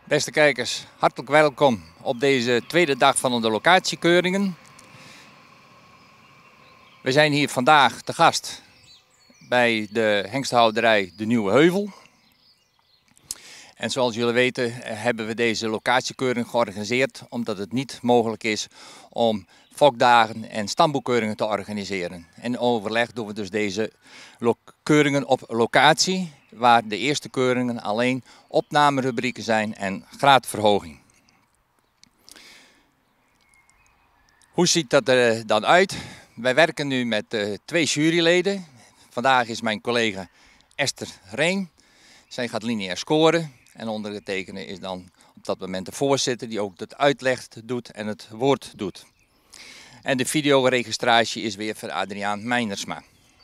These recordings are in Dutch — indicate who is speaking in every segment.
Speaker 1: Beste kijkers, hartelijk welkom op deze tweede dag van de locatiekeuringen. We zijn hier vandaag te gast bij de hengsthouderij De Nieuwe Heuvel. En zoals jullie weten hebben we deze locatiekeuring georganiseerd omdat het niet mogelijk is om fokdagen en stamboekkeuringen te organiseren. En in overleg doen we dus deze keuringen op locatie, waar de eerste keuringen alleen opnamerubrieken zijn en graadverhoging. Hoe ziet dat er dan uit? Wij werken nu met 2 juryleden. Vandaag is mijn collega Esther Reen. Zij gaat lineair scoren en ondergetekende is dan op dat moment de voorzitter die ook het uitleg doet en het woord doet. En de videoregistratie is weer voor Adriaan Meinersma.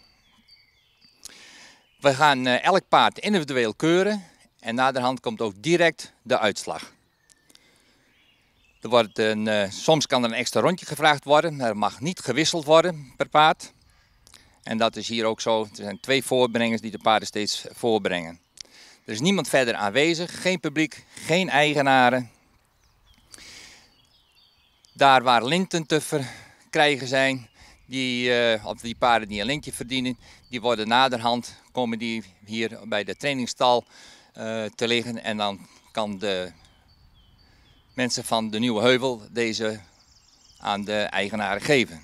Speaker 1: We gaan elk paard individueel keuren en naderhand komt ook direct de uitslag. Soms kan er een extra rondje gevraagd worden, er mag niet gewisseld worden per paard. En dat is hier ook zo, er zijn 2 voorbrengers die de paarden steeds voorbrengen. Er is niemand verder aanwezig, geen publiek, geen eigenaren. Daar waar linten te verkrijgen zijn, die paarden die een lintje verdienen, die worden naderhand, komen die hier bij de trainingsstal te liggen. En dan kan de mensen van de Nieuwe Heuvel deze aan de eigenaren geven.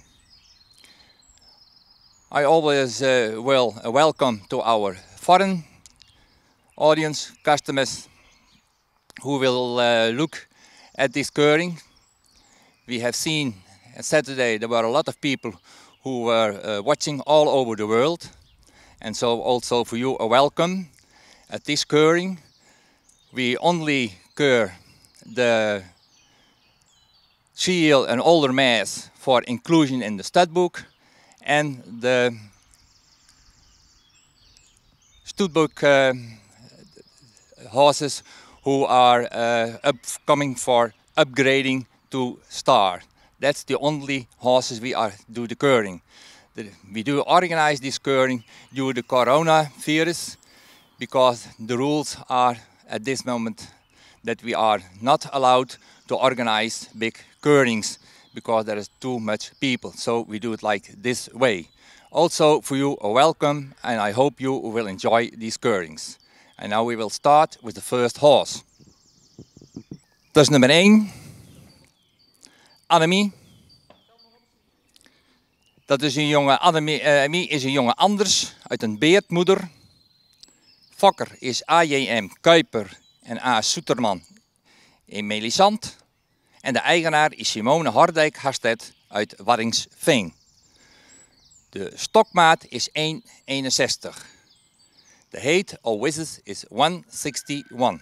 Speaker 1: I always will welcome to our foreign audience, customers who will look at this keuring. We have seen on Saturday there were a lot of people who were watching all over the world, and so also for you a welcome at this keuring. We only keur the 3-year and older mares for inclusion in the stud book, and the stud book horses who are coming for upgrading to star. That's the only horses we do the keuring. We do organize this keuring due to the coronavirus because the rules are at this moment that we are not allowed to organize big keurings because there is too much people. So we do it like this way. Also for you a welcome, and I hope you will enjoy these keurings. And now we will start with the first horse. Dat is nummer 1. Annemie. Dat is een jonge Annemie is een jonge Anders uit een beertmoeder. Fokker is AJM Kuiper en A. Soeterman in Melisant. En de eigenaar is Simone Hordijk-Harstedt uit Waddinxveen. De stokmaat is 1,61. De height of width is 161.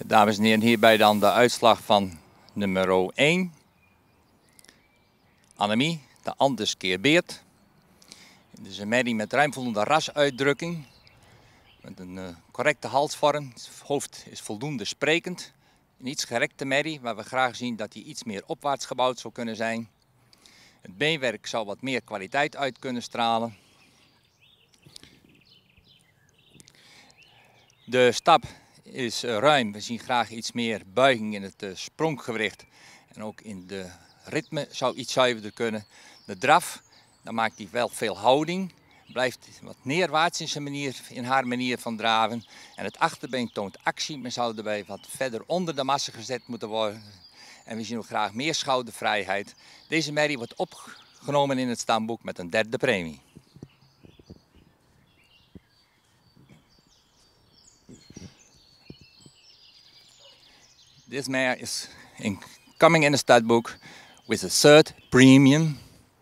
Speaker 1: Dames en heren, hierbij dan de uitslag van nummer 1. Annemie, de Anders keer Beert. Dit is een merrie met ruim voldoende rasuitdrukking. Met een correcte halsvorm. Het hoofd is voldoende sprekend. Een iets gerekte merrie, waar we graag zien dat hij iets meer opwaarts gebouwd zou kunnen zijn. Het beenwerk zou wat meer kwaliteit uit kunnen stralen. De stap is ruim. We zien graag iets meer buiging in het spronggewicht. En ook in de ritme zou iets zuiverder kunnen. De draf, dan maakt hij wel veel houding. Blijft wat neerwaarts in haar manier van draven. En het achterbeen toont actie, maar zou erbij wat verder onder de massa gezet moeten worden. En we zien ook graag meer schoudervrijheid. Deze merrie wordt opgenomen in het stamboek met een 3e premie. This mare is coming in the stud book with a 3rd premium.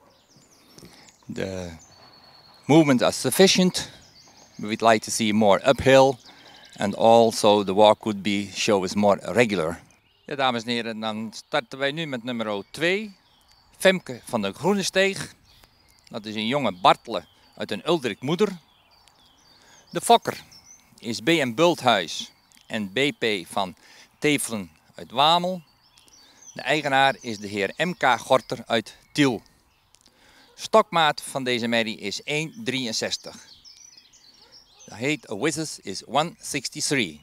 Speaker 1: The movements are sufficient. We'd like to see more uphill, and also the walk could be show us more regular. Ja, dames en heren, dan starten wij nu met nummer 2. Femke van de Groene Steeg. Dat is een jonge Bartele uit een Uldrik moeder. De fokker is B.M. Bulthuis en BP van Tevelen uit Wamel. De eigenaar is de heer M.K. Gorter uit Tiel. Stokmaat van deze merrie is 1,63. De height of withers is 163.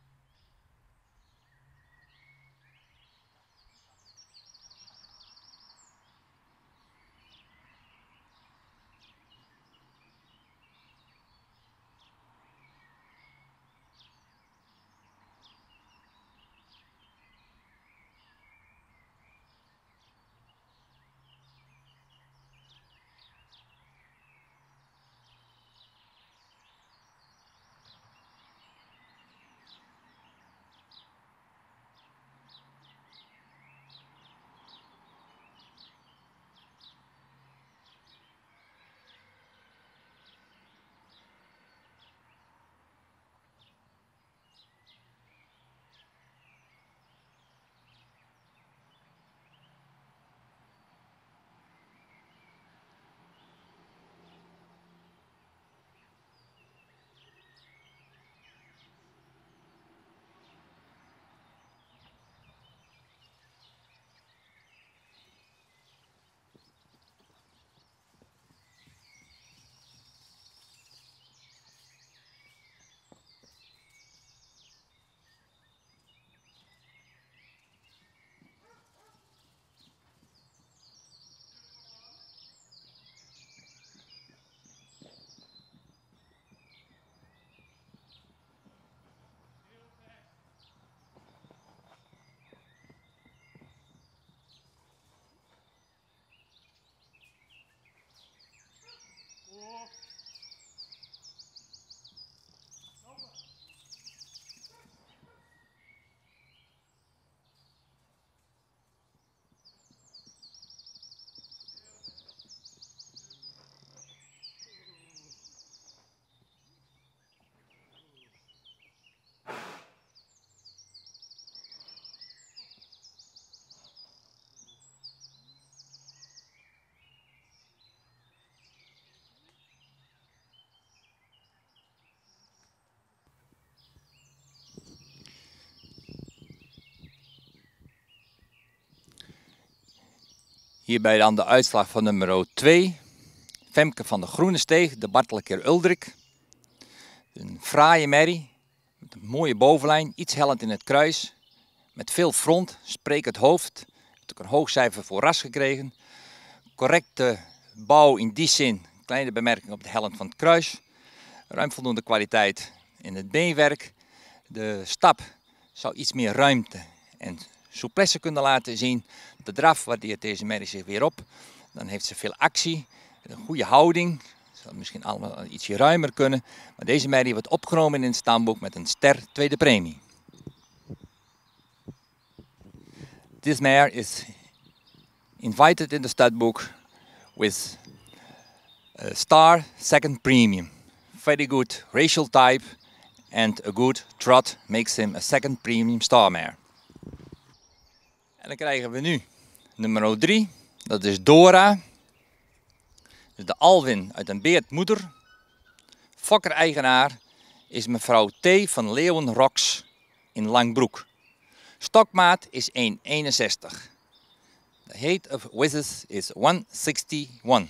Speaker 1: Hierbij dan de uitslag van nummer 2. Femke van de Groene Steeg, de Bartele keer Uldrik. Een fraaie merrie, met een mooie bovenlijn, iets hellend in het kruis. Met veel front, sprekend hoofd. Heeft ook een hoog cijfer voor ras gekregen. Correcte bouw in die zin, kleine bemerking op de helling van het kruis. Ruim voldoende kwaliteit in het beenwerk. De stap zou iets meer ruimte en souplesse kunnen laten zien. De draf waardeert deze merrie zich weer op. Dan heeft ze veel actie, een goede houding. Zal misschien allemaal ietsje ruimer kunnen. Maar deze merrie wordt opgenomen in het stamboek met een ster tweede premie. This mare is invited in the stud book with a star second premium. Very good racial type and a good trot makes him a second premium star mare. En dan krijgen we nu nummer 3, dat is Dora. Dus de Alwin uit een beertmoeder. Fokker-eigenaar is mevrouw T. van Leeuwen Rocks in Langbroek. Stokmaat is 1,61. The height of Wizards is 161.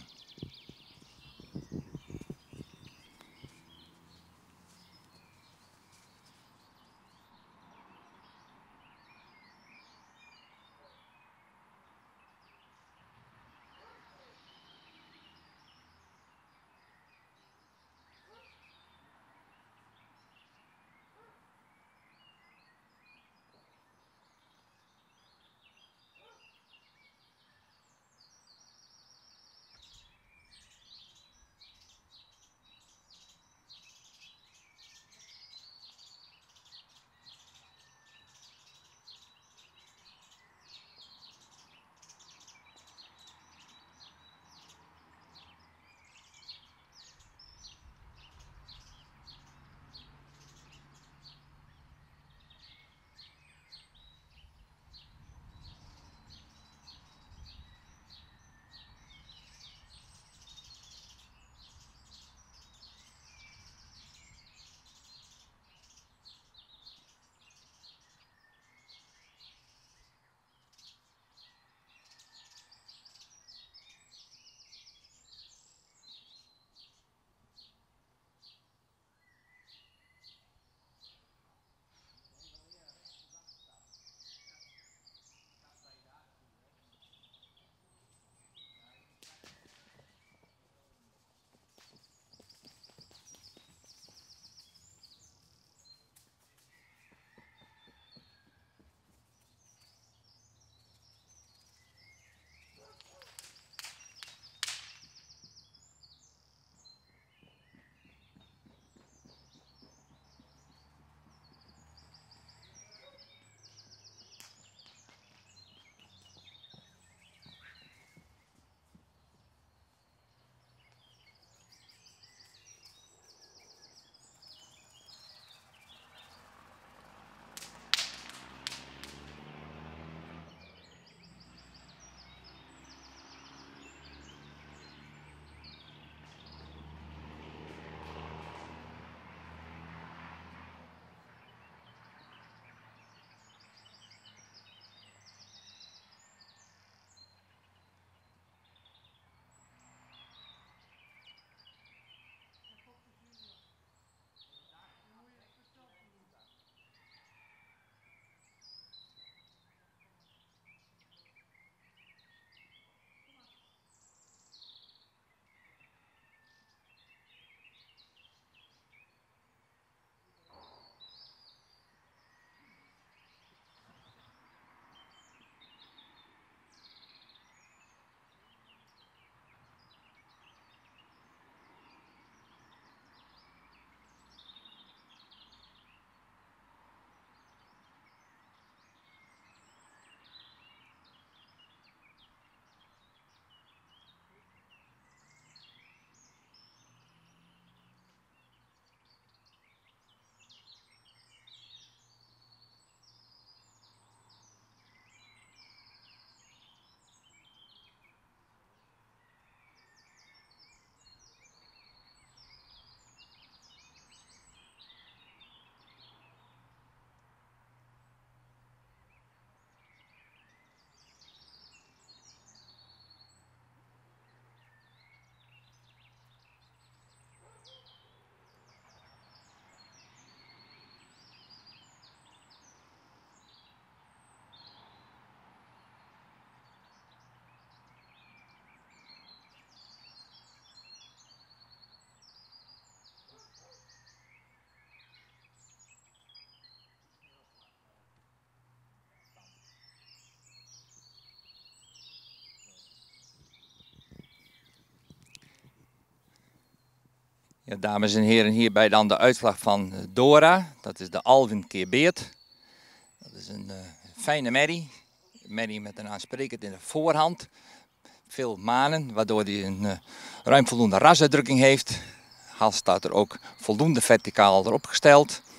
Speaker 1: Ja, dames en heren, hierbij dan de uitslag van Dora. Dat is de Alwin keer Beert. Dat is een fijne merrie. Merrie met een aansprekend in de voorhand. Veel manen, waardoor hij een ruim voldoende rasuitdrukking heeft. Hals staat er ook voldoende verticaal erop gesteld.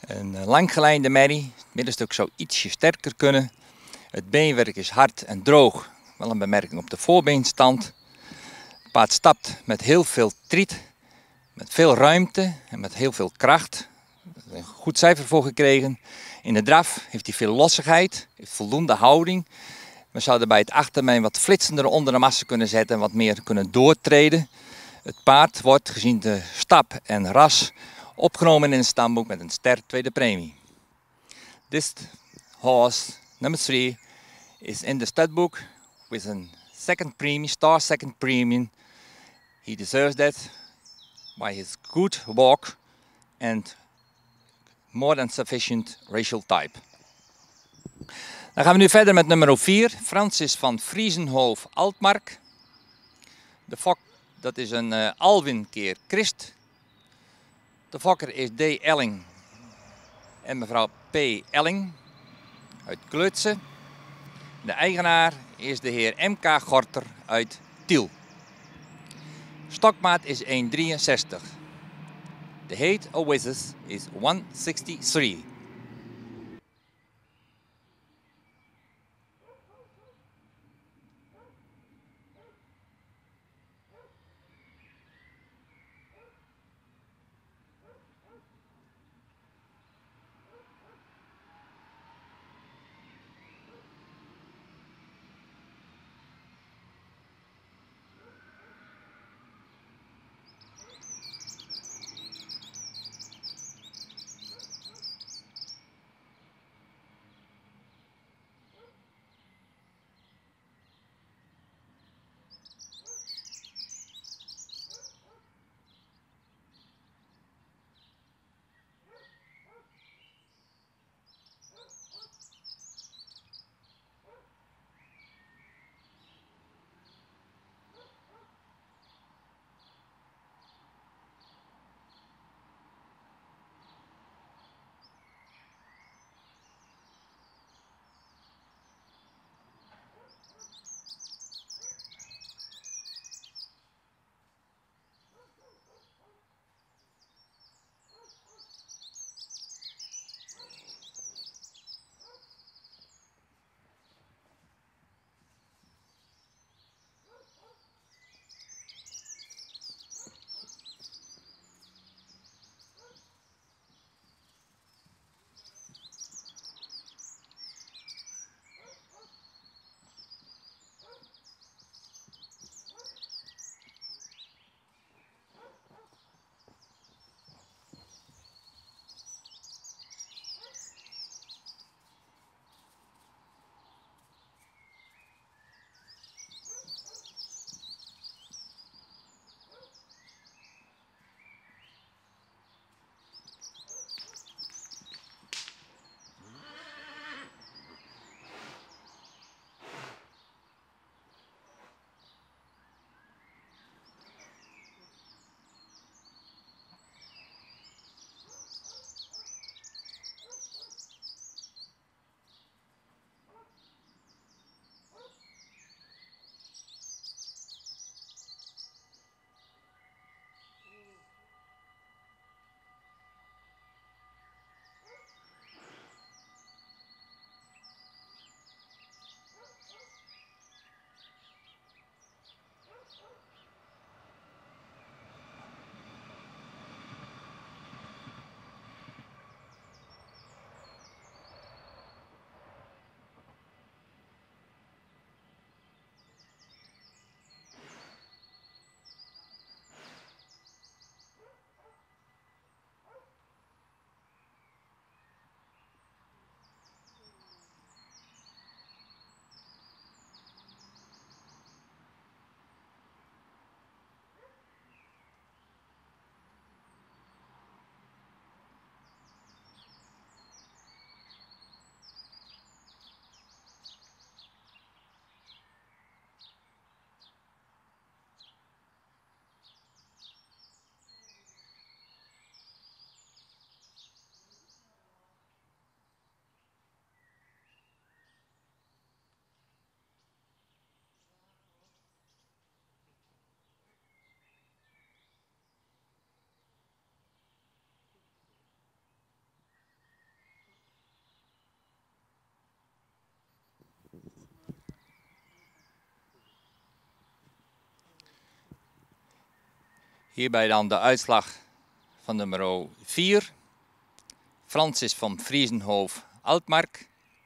Speaker 1: Een langgelijnde merrie. Het middenstuk zou ietsje sterker kunnen. Het beenwerk is hard en droog. Wel een bemerking op de voorbeenstand. Het paard stapt met heel veel triet. Met veel ruimte en met heel veel kracht. Er is een goed cijfer voor gekregen. In de draf heeft hij veel lossigheid. Heeft voldoende houding. We zouden bij het achtermijn wat flitsender onder de massa kunnen zetten. En wat meer kunnen doortreden. Het paard wordt gezien de stap en ras opgenomen in het stamboek met een ster tweede premie. This horse, number 3, is in the stud book with a second premium, star second premium. He deserves that by his good walk and more than sufficient racial type. Dan gaan we nu verder met nummer 4, Francis van Friesenhof Altmark. De fok, dat is een Alwin keer Christ. De fokker is D. Elling en mevrouw P. Elling uit Kleutse. De eigenaar is de heer M.K. Gorter uit Tiel. Stokmaat is 1,63. De height of Wizards is 163. Hierbij dan de uitslag van nummer 4. Francis van Friesenhof Altmark.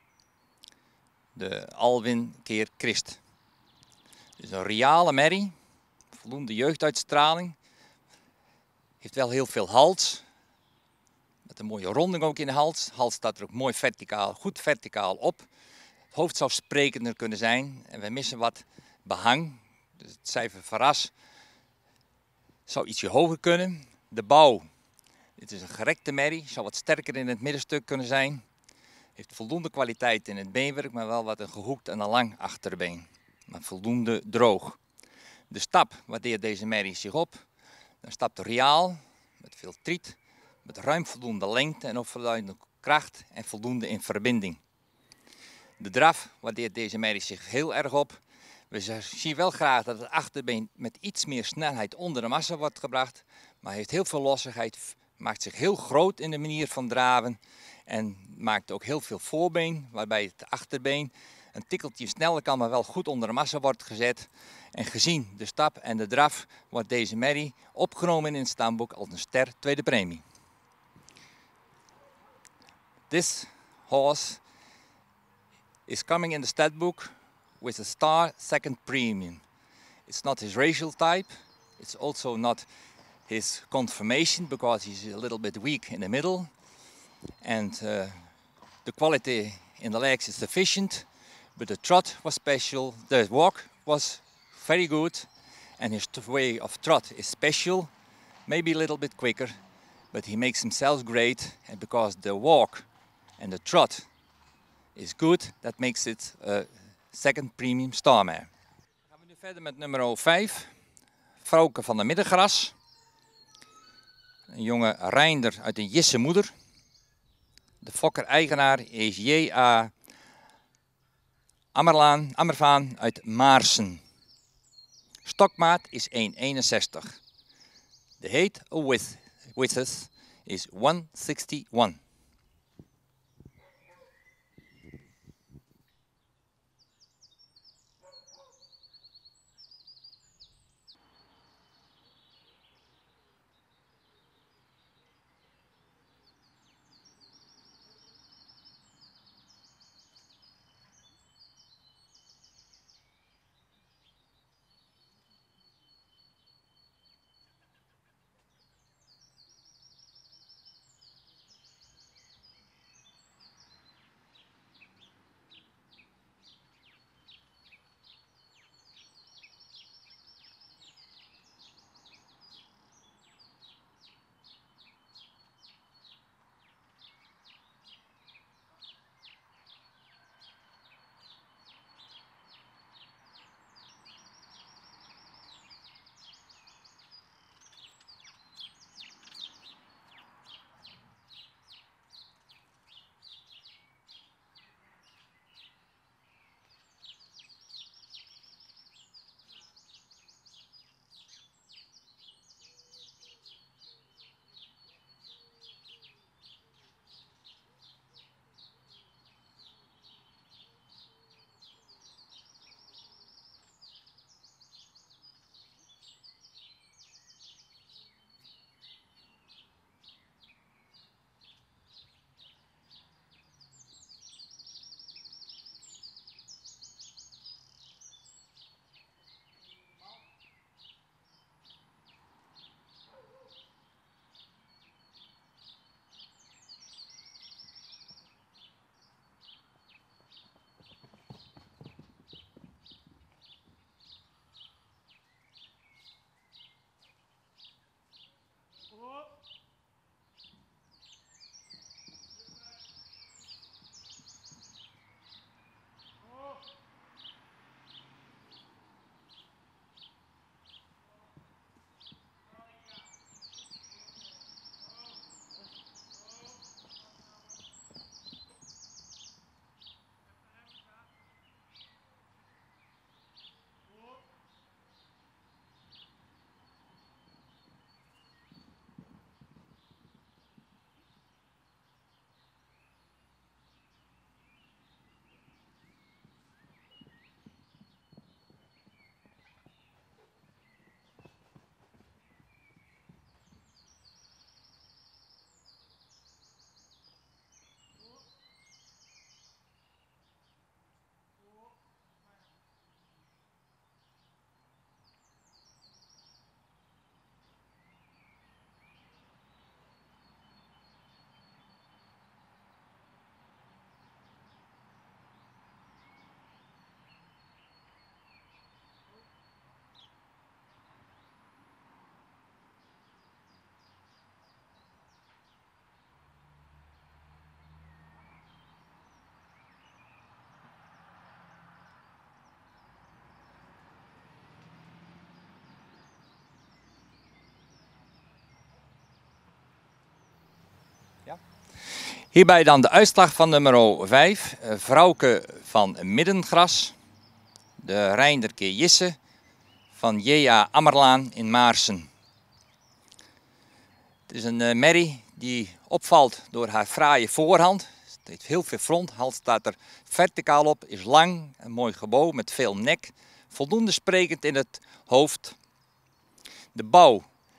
Speaker 1: De Alwin keer Christ. Dus een reale merrie. Voldoende jeugduitstraling. Heeft wel heel veel hals. Met een mooie ronding ook in de hals. De hals staat er ook mooi verticaal, goed verticaal op. Het hoofd zou sprekender kunnen zijn. En we missen wat behang. Dus het cijfer verras zou ietsje hoger kunnen. De bouw. Dit is een gerekte merrie. Zou wat sterker in het middenstuk kunnen zijn. Heeft voldoende kwaliteit in het beenwerk, maar wel wat een gehoekt en een lang achterbeen. Maar voldoende droog. De stap waardeert deze merrie zich op. Dan stapt reaal, met veel triet, met ruim voldoende lengte en ook voldoende kracht en voldoende in verbinding. De draf waardeert deze merrie zich heel erg op. We zien wel graag dat het achterbeen met iets meer snelheid onder de massa wordt gebracht. Maar heeft heel veel lossigheid, maakt zich heel groot in de manier van draven. En maakt ook heel veel voorbeen, waarbij het achterbeen een tikkeltje sneller kan, maar wel goed onder de massa wordt gezet. En gezien de stap en de draf wordt deze merrie opgenomen in het stamboek als een ster tweede premie. This horse is coming in the stat book with a star second premium. It's not his racial type, it's also not his conformation because he's a little bit weak in the middle. And the quality in the legs is sufficient, but the trot was special, the walk was very good, and his way of trot is special, maybe a little bit quicker, but he makes himself great, and because the walk and the trot is good, that makes it a second premium star mare. Gaan we nu verder met nummer 5, Frauke van der Middengras. Een jonge reinder uit een Jisse moeder. De fokker-eigenaar is J.A. Ammervaan uit Maarsen. Stokmaat is 1,61. De height of width is 161. Hierbij dan de uitslag van nummer 5. Vrouwke van Middengras. De Reinder keer Jisse van J.A. Ammerlaan in Maarsen. Het is een merrie die opvalt door haar fraaie voorhand. Het heeft heel veel front, hals staat er verticaal op, is lang, een mooi gebouw met veel nek. Voldoende sprekend in het hoofd. De bouw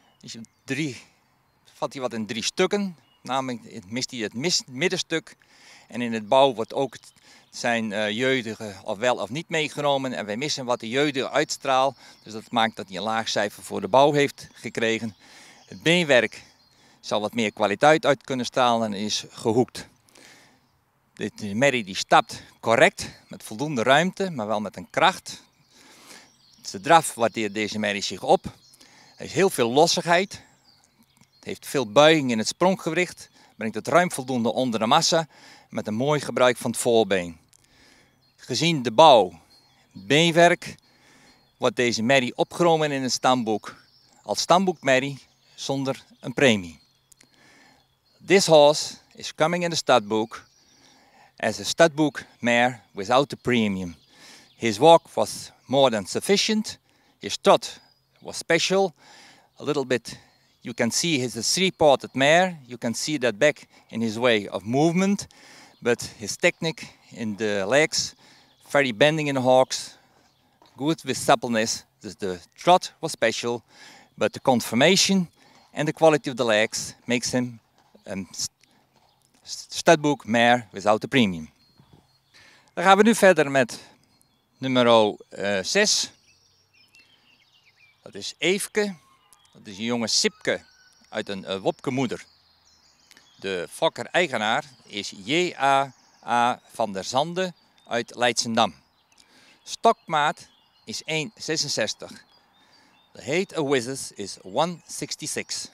Speaker 1: valt hij wat in 3 stukken. Namelijk mist hij het middenstuk. En in het bouw wordt ook zijn jeugdige of wel of niet meegenomen. En wij missen wat de jeugdige uitstraalt. Dus dat maakt dat hij een laag cijfer voor de bouw heeft gekregen. Het beenwerk zal wat meer kwaliteit uit kunnen stralen en is gehoekt. De merrie die stapt correct, met voldoende ruimte, maar wel met een kracht. De draf waardeert deze merrie zich op. Er heeft heel veel lossigheid. Het heeft veel buiging in het spronggewricht. Brengt het ruim voldoende onder de massa met een mooi gebruik van het voorbeen. Gezien de bouw, beenwerk, wordt deze merrie opgenomen in het stamboek als stamboekmerrie zonder een premie. This horse is coming in the stud book as a stud book mare without a premium. His walk was more than sufficient. His trot was special. A little bit, you can see he's a 3-parted mare. You can see that back in his way of movement. But his technique in the legs, very bending in the hocks, good with suppleness. The trot was special, but the conformation and the quality of the legs makes him studbook mare without a premium. Dan gaan we nu verder met nummer 6. Dat is Eefke. Dat is een jonge Sipke uit een Wopkemoeder. De fokker-eigenaar is J.A. van der Zande uit Leidsendam. Stokmaat is 1,66. De height of withers is 166.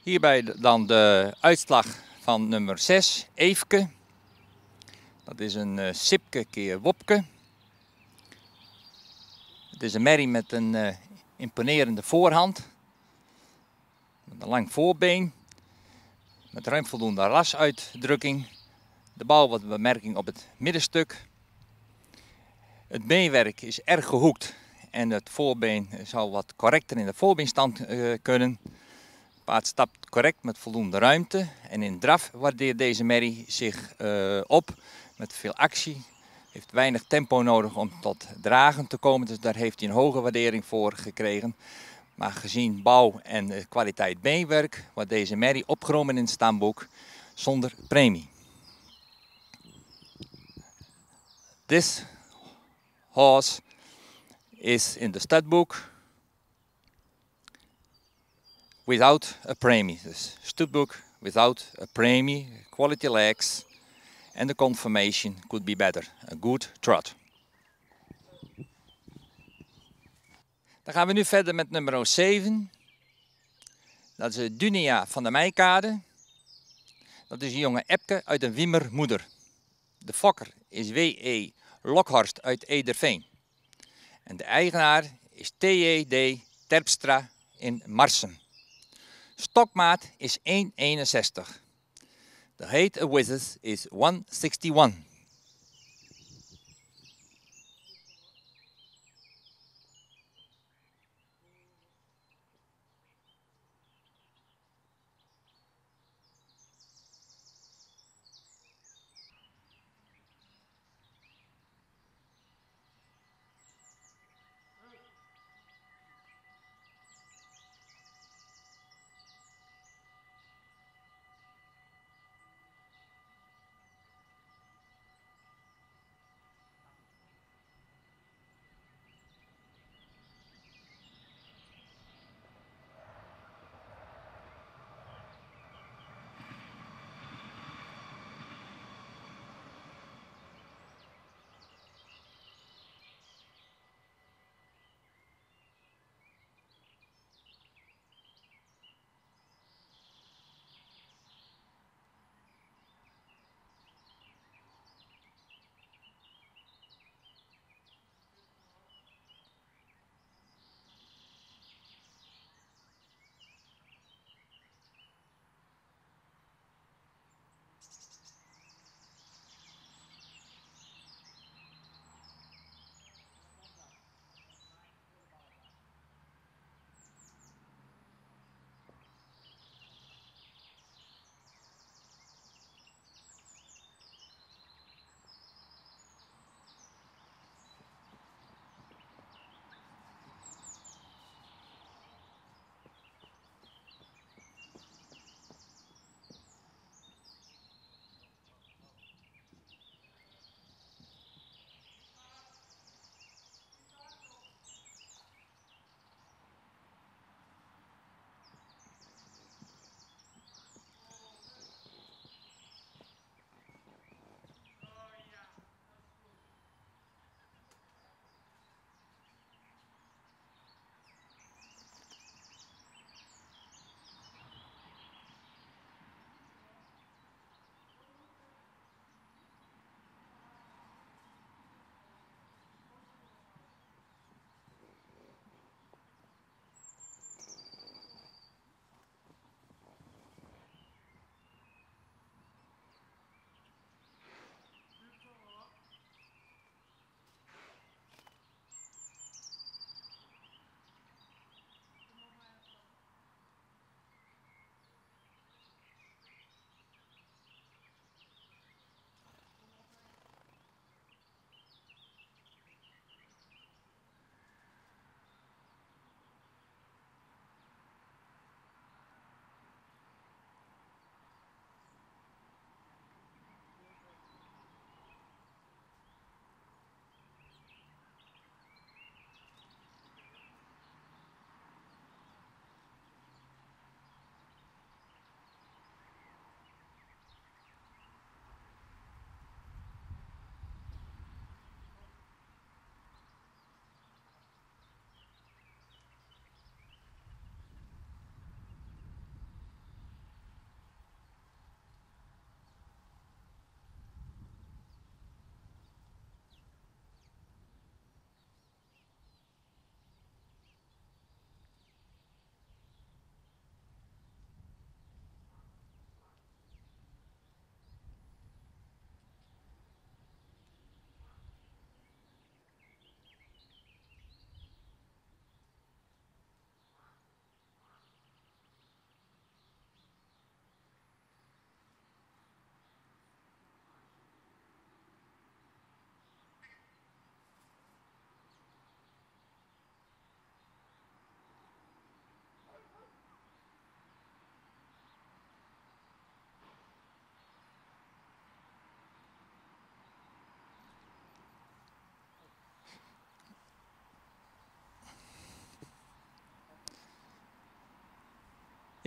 Speaker 1: Hierbij dan de uitslag van nummer 6, Eefke. Dat is een Sipke keer Wopke. Het is een merrie met een imponerende voorhand. Met een lang voorbeen. Met ruim voldoende rasuitdrukking. De bal wat bemerking op het middenstuk. Het beenwerk is erg gehoekt. En het voorbeen zou wat correcter in de voorbeenstand kunnen. Het paard stapt correct met voldoende ruimte. En in draf waardeert deze merrie zich op met veel actie. Heeft weinig tempo nodig om tot dragen te komen. Dus daar heeft hij een hoge waardering voor gekregen. Maar gezien bouw en kwaliteit beenwerk wordt deze merrie opgenomen in het stamboek zonder premie. This horse is in the stud book without a premie. Dus stud book without a premie, quality legs and the conformation could be better. A good trot. Dan gaan we nu verder met nummer 7. Dat is Dunia van de Meikade. Dat is een jonge Epke uit een Wiemermoeder. De fokker is W.E. Lokhorst uit Ederveen. En de eigenaar is T.J.D. Terpstra in Marsum. Stokmaat is 1,61. De height of width is 161.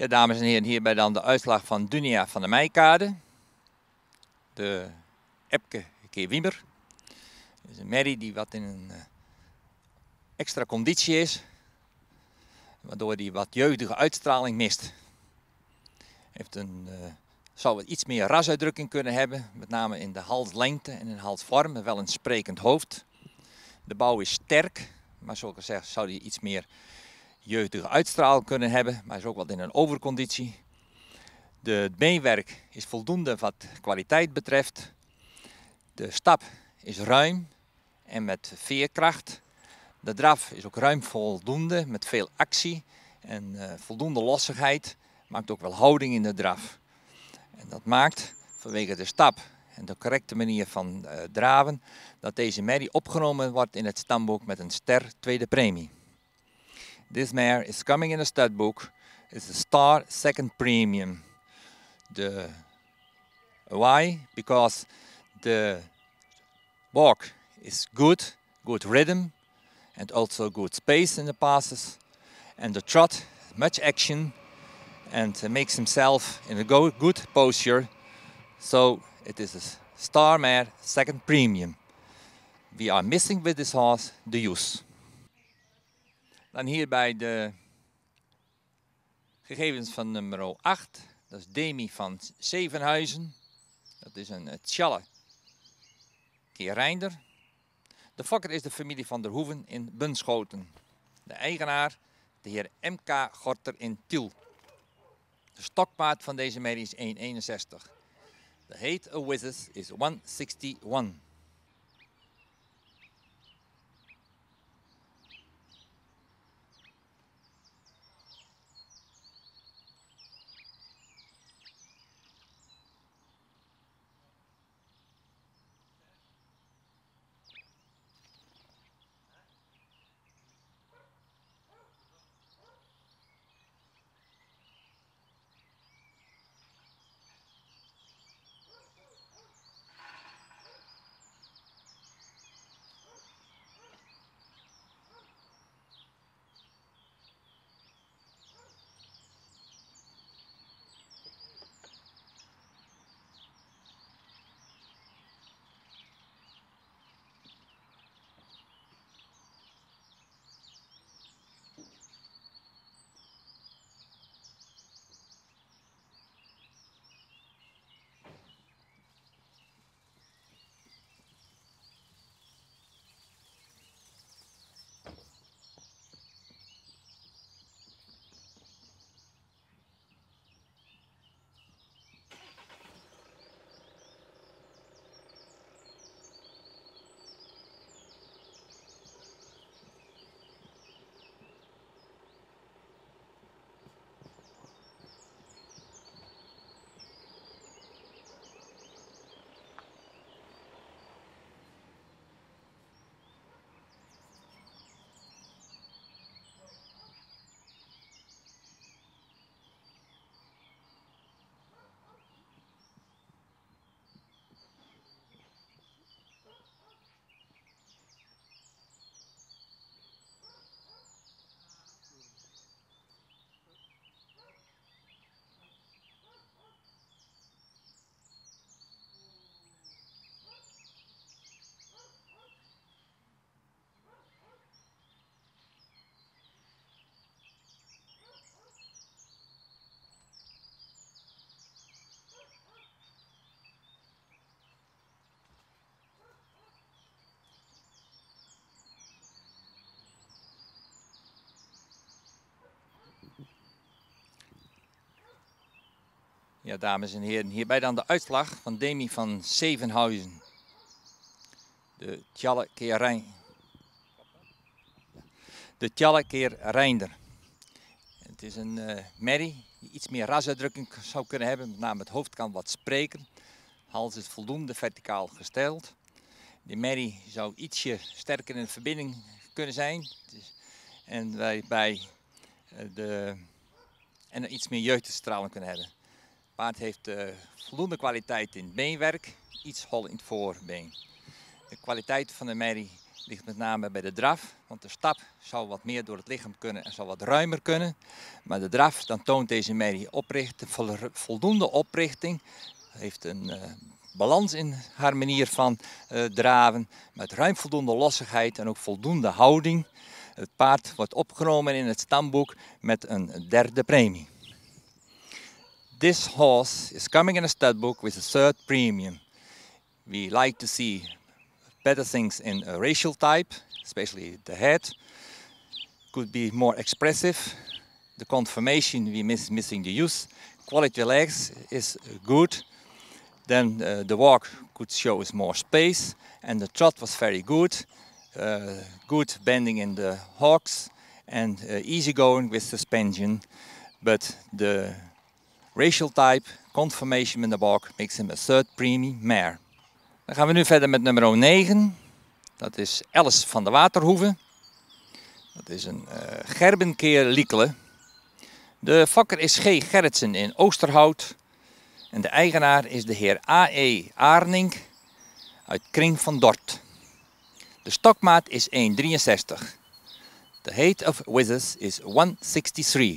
Speaker 1: Ja, dames en heren, hierbij dan de uitslag van Dunia van de Meikade. De Epke keer Wiemer. Dat is een merrie die wat in een extra conditie is, waardoor hij wat jeugdige uitstraling mist. Heeft zou wat iets meer rasuitdrukking kunnen hebben, met name in de halslengte en in de halsvorm, wel een sprekend hoofd. De bouw is sterk, maar zoals gezegd zou hij iets meer jeugdige uitstraling kunnen hebben, maar is ook wat in een overconditie. Het beenwerk is voldoende wat kwaliteit betreft. De stap is ruim en met veerkracht. De draf is ook ruim voldoende met veel actie en voldoende lossigheid. Maakt ook wel houding in de draf. En dat maakt vanwege de stap en de correcte manier van draven dat deze merrie opgenomen wordt in het stamboek met een ster tweede premie. This mare is coming in the stud book. It's a star second premium. Why? Because the walk is good rhythm, and also good space in the passes, and the trot, much action, and makes himself in a good posture. So it is a star mare second premium. We are missing with this horse the use. Dan hierbij de gegevens van nummer 8. Dat is Demi van Zevenhuizen. Dat is een Tjalle keer Reinder. De fokker is de familie van der Hoeven in Bunschoten. De eigenaar, de heer M.K. Gorter in Tiel. De stokpaard van deze merrie is 1,61. De height of withers is 161. Ja, dames en heren, hierbij dan de uitslag van Demi van Zevenhuizen. De Tjalle keer Reinder. Het is een merrie die iets meer rasuitdrukking zou kunnen hebben, met name het hoofd kan wat spreken. Hals is voldoende verticaal gesteld. De merrie zou ietsje sterker in verbinding kunnen zijn. En waarbij en iets meer jeugdstraling kunnen hebben. Het paard heeft voldoende kwaliteit in het beenwerk, iets hol in het voorbeen. De kwaliteit van de merrie ligt met name bij de draf, want de stap zou wat meer door het lichaam kunnen en zou wat ruimer kunnen. Maar de draf, dan toont deze merrie voldoende oprichting, heeft een balans in haar manier van draven, met ruim voldoende lossigheid en ook voldoende houding. Het paard wordt opgenomen in het stamboek met een derde premie. This horse is coming in a stud book with a third premium. We like to see better things in a racial type, especially the head. Could be more expressive. The conformation we missing the use. Quality legs is good. Then the walk could show us more space, and the trot was very good. Good bending in the hocks and easy going with suspension. But the racial type, conformation in the walk makes him a third premium mare. Dan gaan we nu verder met nummer 9. Dat is Alice van de Waterhoeve. Dat is een Gerbenkeer Liekele. De fokker is G. Gerritsen in Oosterhout. En de eigenaar is de heer A.E. Aarning uit Kring van Dort. De stokmaat is 1,63. The height of withers is 163.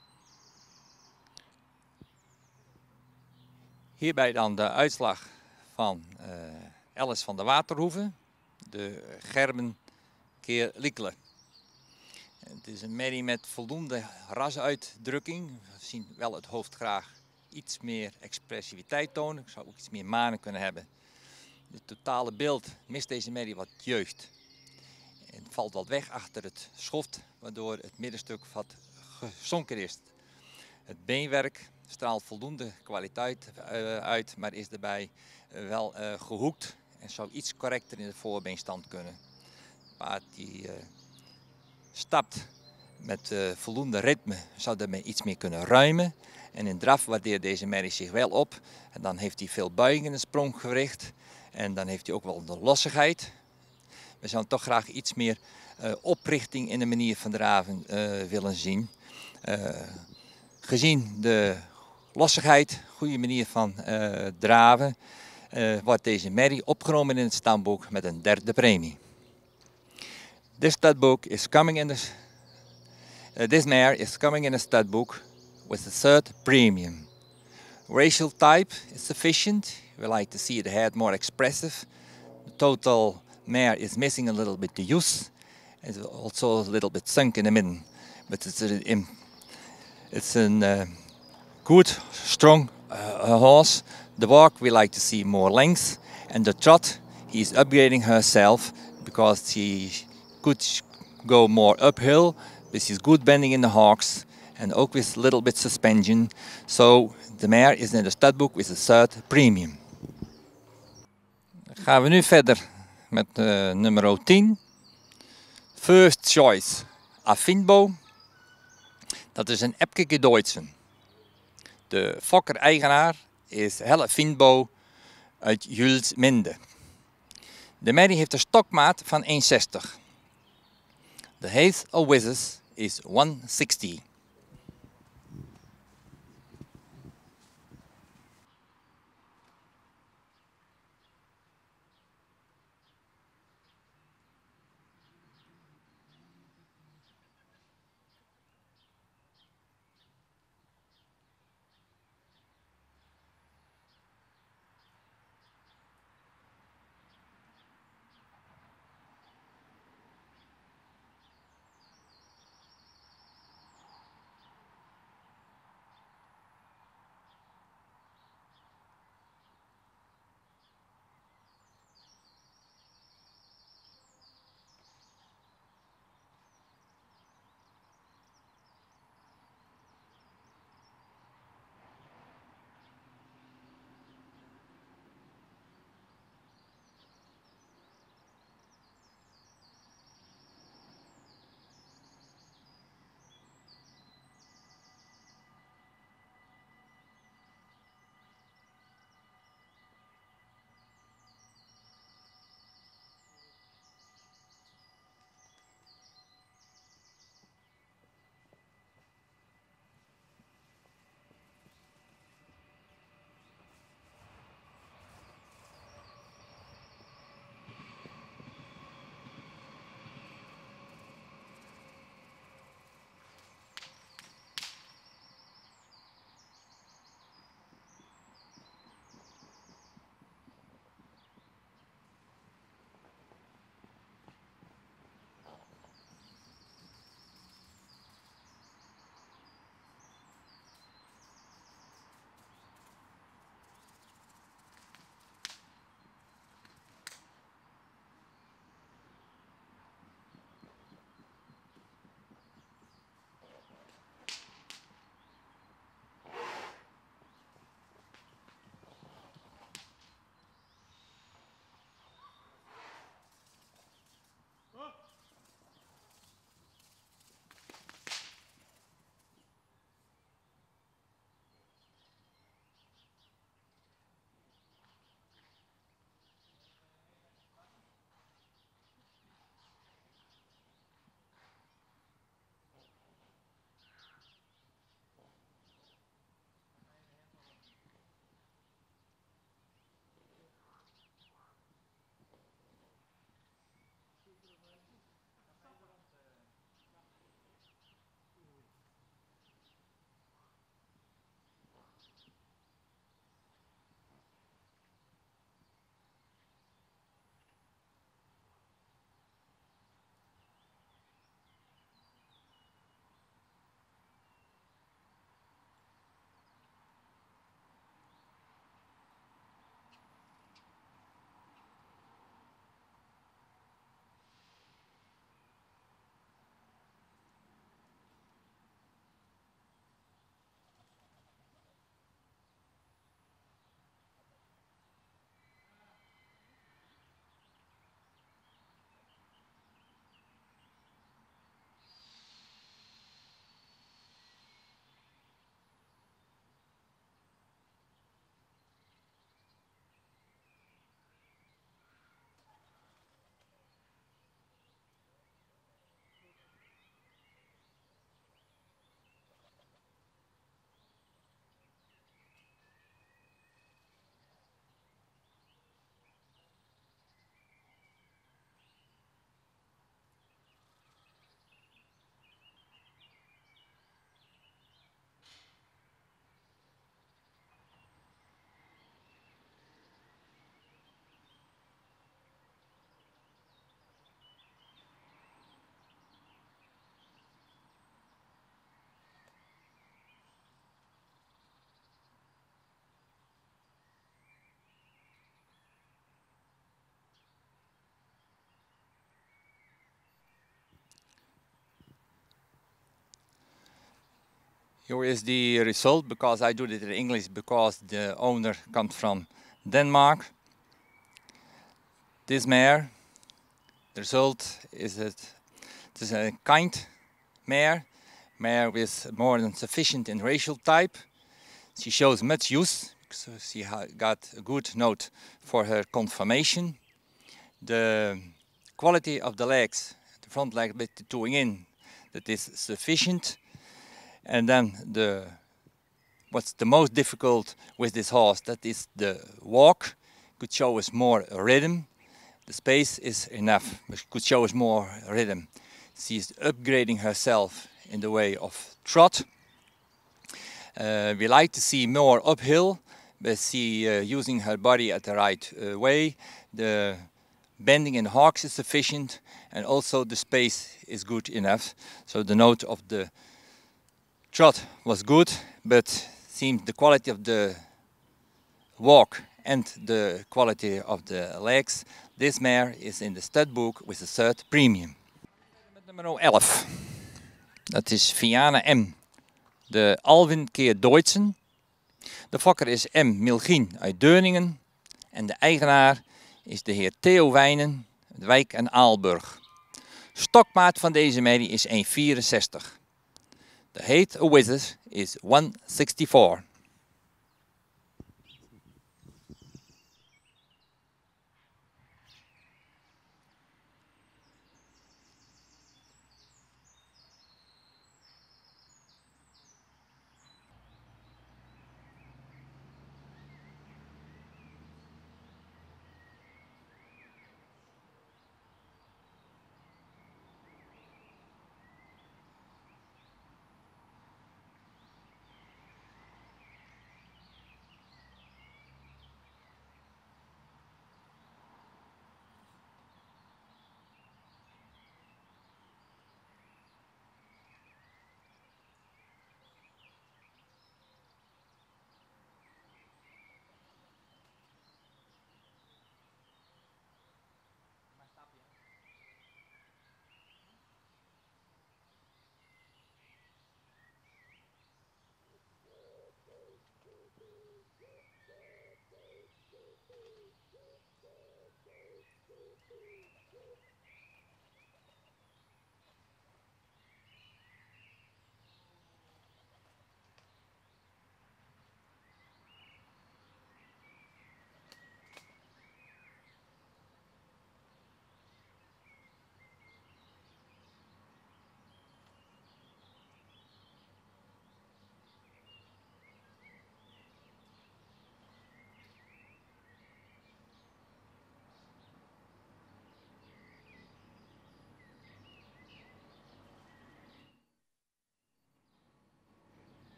Speaker 1: Hierbij dan de uitslag van Alice van der Waterhoeve, de Gerben keer Liekele. Het is een merrie met voldoende rasuitdrukking. We zien wel het hoofd graag iets meer expressiviteit tonen. Ik zou ook iets meer manen kunnen hebben. Het totale beeld mist deze merrie wat jeugd. Het valt wat weg achter het schoft, waardoor het middenstuk wat gezonken is. Het beenwerk straalt voldoende kwaliteit uit, maar is daarbij wel gehoekt en zou iets correcter in de voorbeenstand kunnen. Het paard die stapt met voldoende ritme, zou daarmee iets meer kunnen ruimen. En in draf waardeert deze merrie zich wel op. En dan heeft hij veel buiging in het spronggewricht. En dan heeft hij ook wel de lossigheid. We zouden toch graag iets meer oprichting in de manier van draven willen zien. Gezien de lossigheid, goede manier van draven, wordt deze merrie opgenomen in het stamboek met een 3e premie. This stud is coming in the this mare is coming in a stud book with the 3rd premium. Racial type is sufficient. We like to see the head more expressive. The total mare is missing a little bit the use. It's also a little bit sunk in the middle. But it's a good, strong horse. The walk we like to see more length. And the trot, he's upgrading herself because she could go more uphill. This is good bending in the hocks and ook with a little bit suspension. So the mare is in the studbook with the 3rd premium. Dan gaan we nu verder met nummer 10. First choice, Affinbo. Dat is een Epkeke Deutschen. De fokker-eigenaar is Helle Affinbo uit Julsminde. De merrie heeft een stokmaat van 1,60. De height of withers is 160. Here is the result, because I do it in English because the owner comes from Denmark. This mare, the result is that it is a kind mare with more than sufficient in racial type. She shows much use, so she got a good note for her conformation. The quality of the legs, the front leg with the towing in, that is sufficient. And then what's the most difficult with this horse, that is the walk. Could show us more rhythm. The space is enough, but could show us more rhythm. She's upgrading herself in the way of trot. We like to see more uphill, but she using her body at the right way. The bending in the hocks is sufficient, and also the space is good enough. So the note of the trot was good, but seems the quality of the walk and the quality of the legs. This mare is in the stud book with a third premium. Met nummer 11. Dat is Viana M. De Alwin keer Deutschen. De fokker is M. Milgien uit Deuningen. En de eigenaar is de heer Theo Wijnen, Wijk en Aalburg. Stokmaat van deze merrie is 1,64. De height of withers is 164.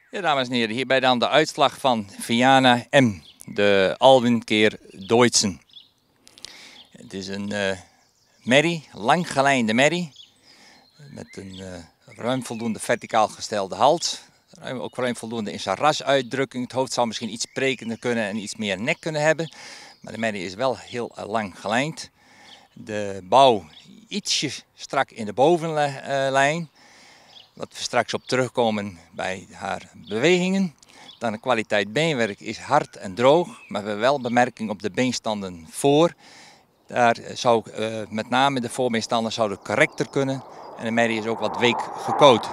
Speaker 1: Ja, dames en heren, hierbij dan de uitslag van Viana M, de Alwin keer Deutschen. Het is een merrie, lang gelijnde merrie, met een ruim voldoende verticaal gestelde hals. Ook ruim voldoende in zijn rasuitdrukking. Het hoofd zou misschien iets sprekender kunnen en iets meer nek kunnen hebben. Maar de merrie is wel heel lang gelijnd. De bouw ietsje strak in de bovenlijn. Wat we straks op terugkomen bij haar bewegingen. Dan de kwaliteit beenwerk is hard en droog, maar we hebben wel bemerking op de beenstanden voor. Daar zou met name de voorbeenstanden zouden correcter kunnen en de merrie is ook wat week gekoot.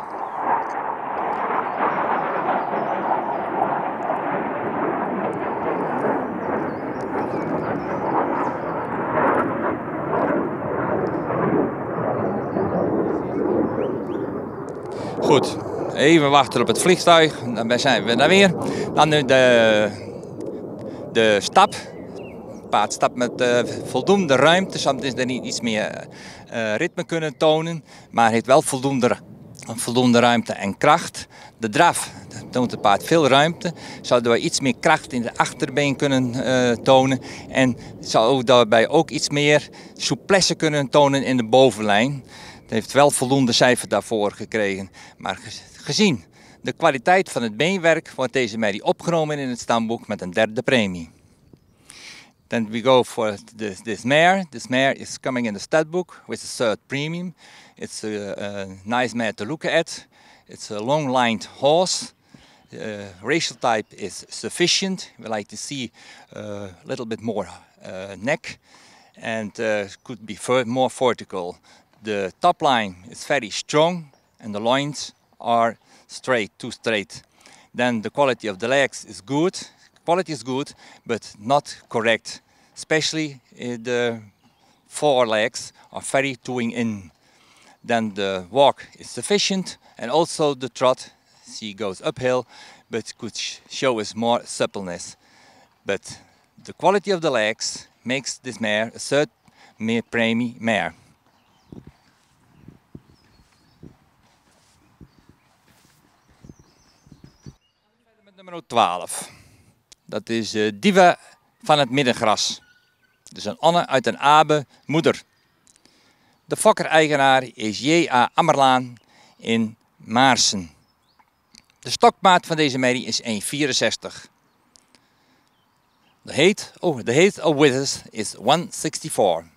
Speaker 1: Goed, even wachten op het vliegtuig, dan zijn we daar weer. Dan nu de stap. Het paard stapt met voldoende ruimte, soms is er niet iets meer ritme kunnen tonen, maar heeft wel voldoende ruimte en kracht. De draf, dat toont het paard veel ruimte, zouden we iets meer kracht in de achterbeen kunnen tonen en zou daarbij ook iets meer souplesse kunnen tonen in de bovenlijn. Het heeft wel voldoende cijfer daarvoor gekregen, maar gezien de kwaliteit van het beenwerk wordt deze merrie opgenomen in het stamboek met een derde premie. Then we go for this mare. This mare is coming in the stud book with a third premium. It's a nice mare to look at. It's a long-lined horse. Racial type is sufficient. We like to see a little bit more neck and could be more vertical. The top line is very strong and the loins are too straight. Then the quality of the legs is good. Quality is good, but not correct. Especially the forelegs are very toeing in. Then the walk is sufficient, and also the trot. She goes uphill, but could show us more suppleness. But the quality of the legs makes this mare a third premium mare. Met nummer 12. Dat is Diva van het Middengras. Dus een Anne uit een Abe moeder. De fokker-eigenaar is J.A. Ammerlaan in Maarsen. De stokmaat van deze merrie is 1,64. De height of withers is 164.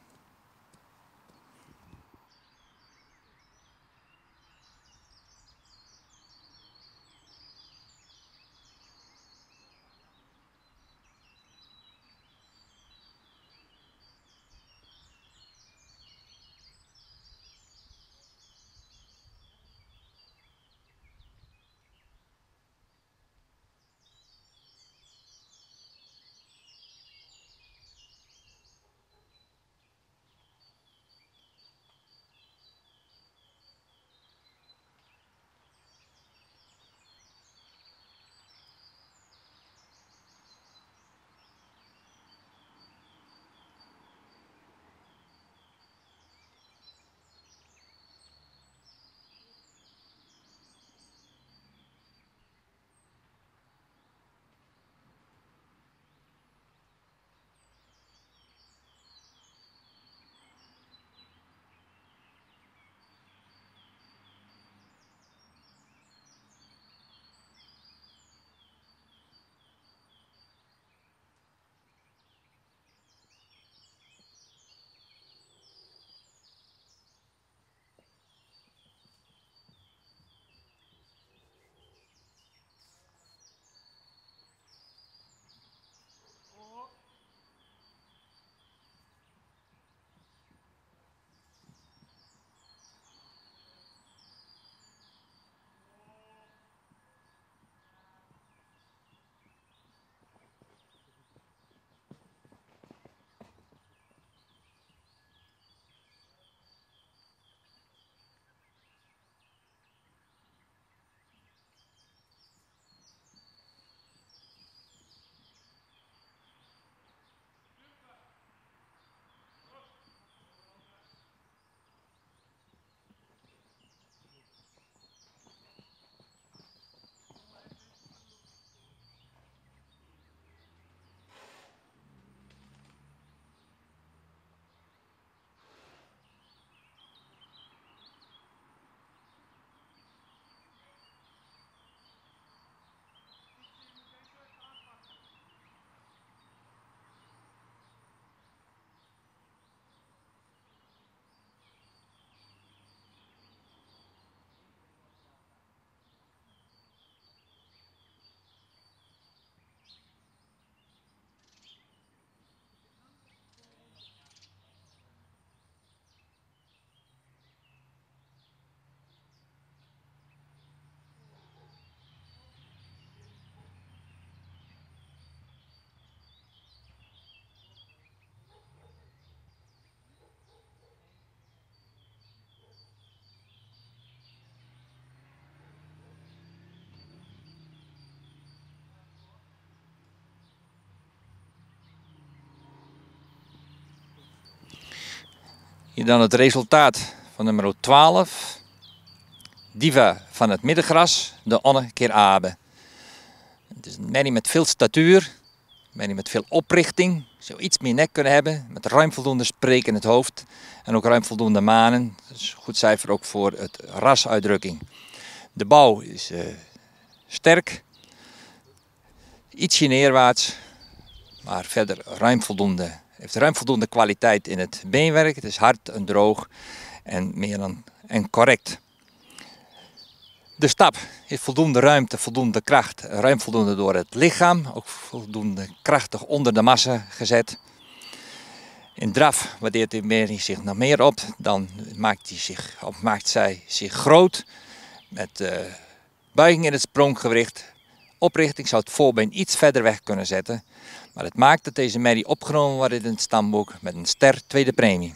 Speaker 1: Hier dan het resultaat van nummer 12. Diva van het middengras, de Onne keer Abe. Het is een merrie met veel statuur, een merrie met veel oprichting. Zou iets meer nek kunnen hebben, met ruim voldoende spreek in het hoofd. En ook ruim voldoende manen. Dat is een goed cijfer ook voor het rasuitdrukking. De bouw is sterk. Ietsje neerwaarts, maar verder heeft ruim voldoende kwaliteit in het beenwerk. Het is hard en droog en meer dan correct. De stap heeft voldoende ruimte, voldoende kracht, ruim voldoende door het lichaam. Ook voldoende krachtig onder de massa gezet. In draf waardeert de merrie zich nog meer op. Dan maakt zij zich groot met buiging in het spronggewricht. Oprichting zou het voorbeen iets verder weg kunnen zetten. Maar het maakt dat deze merrie opgenomen wordt in het stamboek met een ster tweede premie.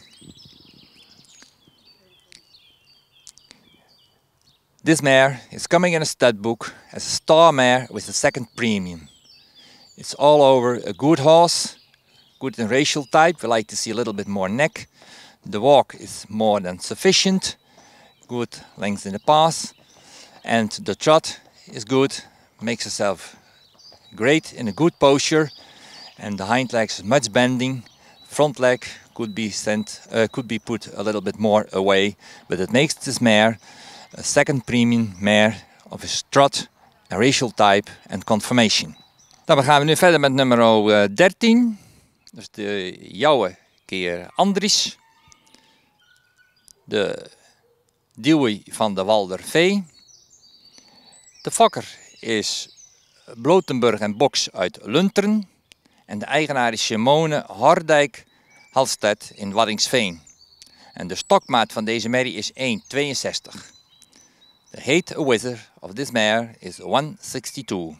Speaker 1: This mare is coming in a stud book as a star mare with a second premium. It's all over a good horse, good in racial type. We like to see a little bit more neck. The walk is more than sufficient, good length in the pass. And the trot is good, makes herself great in a good posture. And the hind legs much bending. Front leg could be put a little bit more away, but it makes this mare a second premium mare of his trot, a racial type and conformation. Dan gaan we nu verder met nummer 13. Dus de Jouwe keer Andries. De Dewey van de Walder Vee. De fokker is Blotenburg en Boks uit Lunteren. En de eigenaar is Simone Hordijk Halstedt in Waddingsveen. En de stokmaat van deze merrie is 1,62. The height a wither of this mare is 162.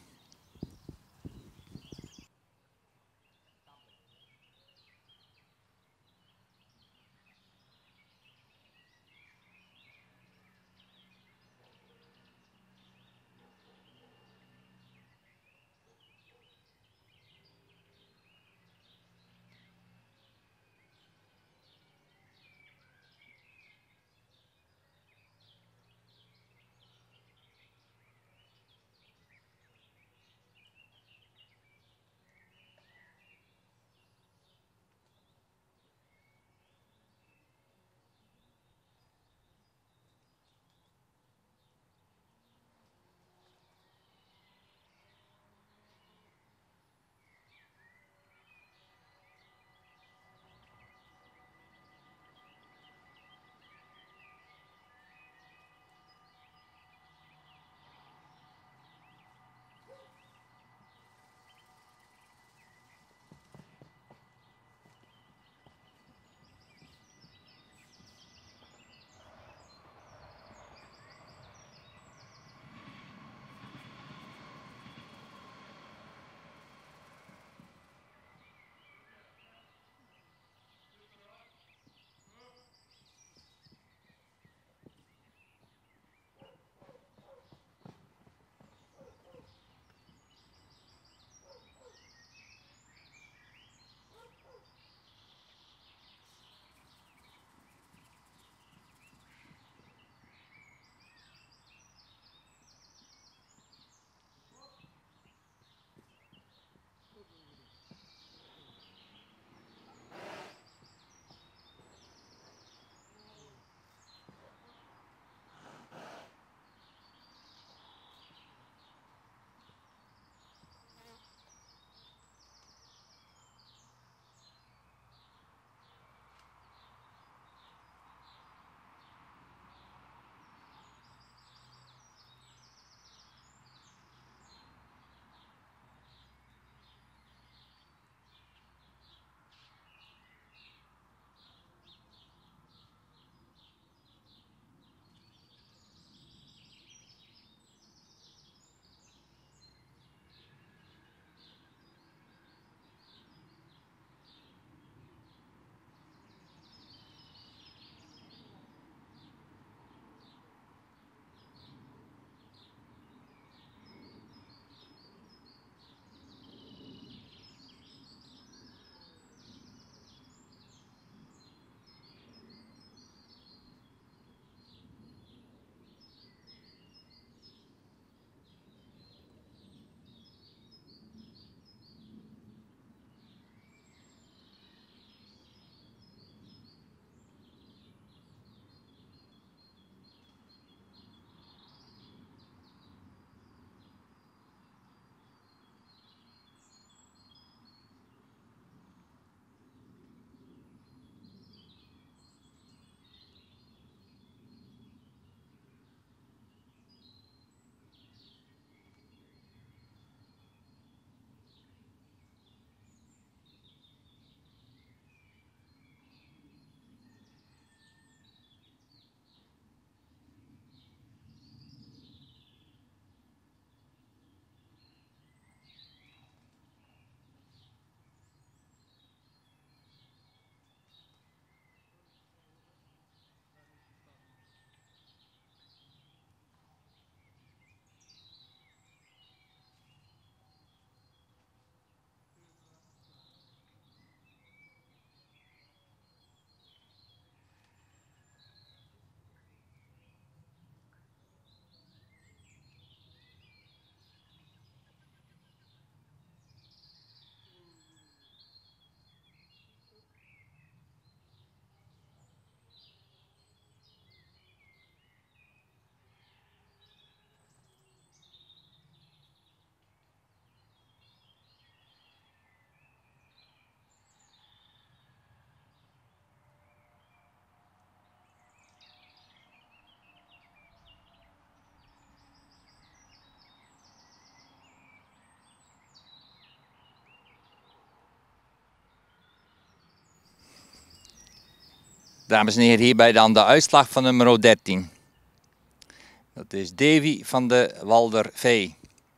Speaker 1: Dames en heren, hierbij dan de uitslag van nummer 13. Dat is Davy van de Walder Vee.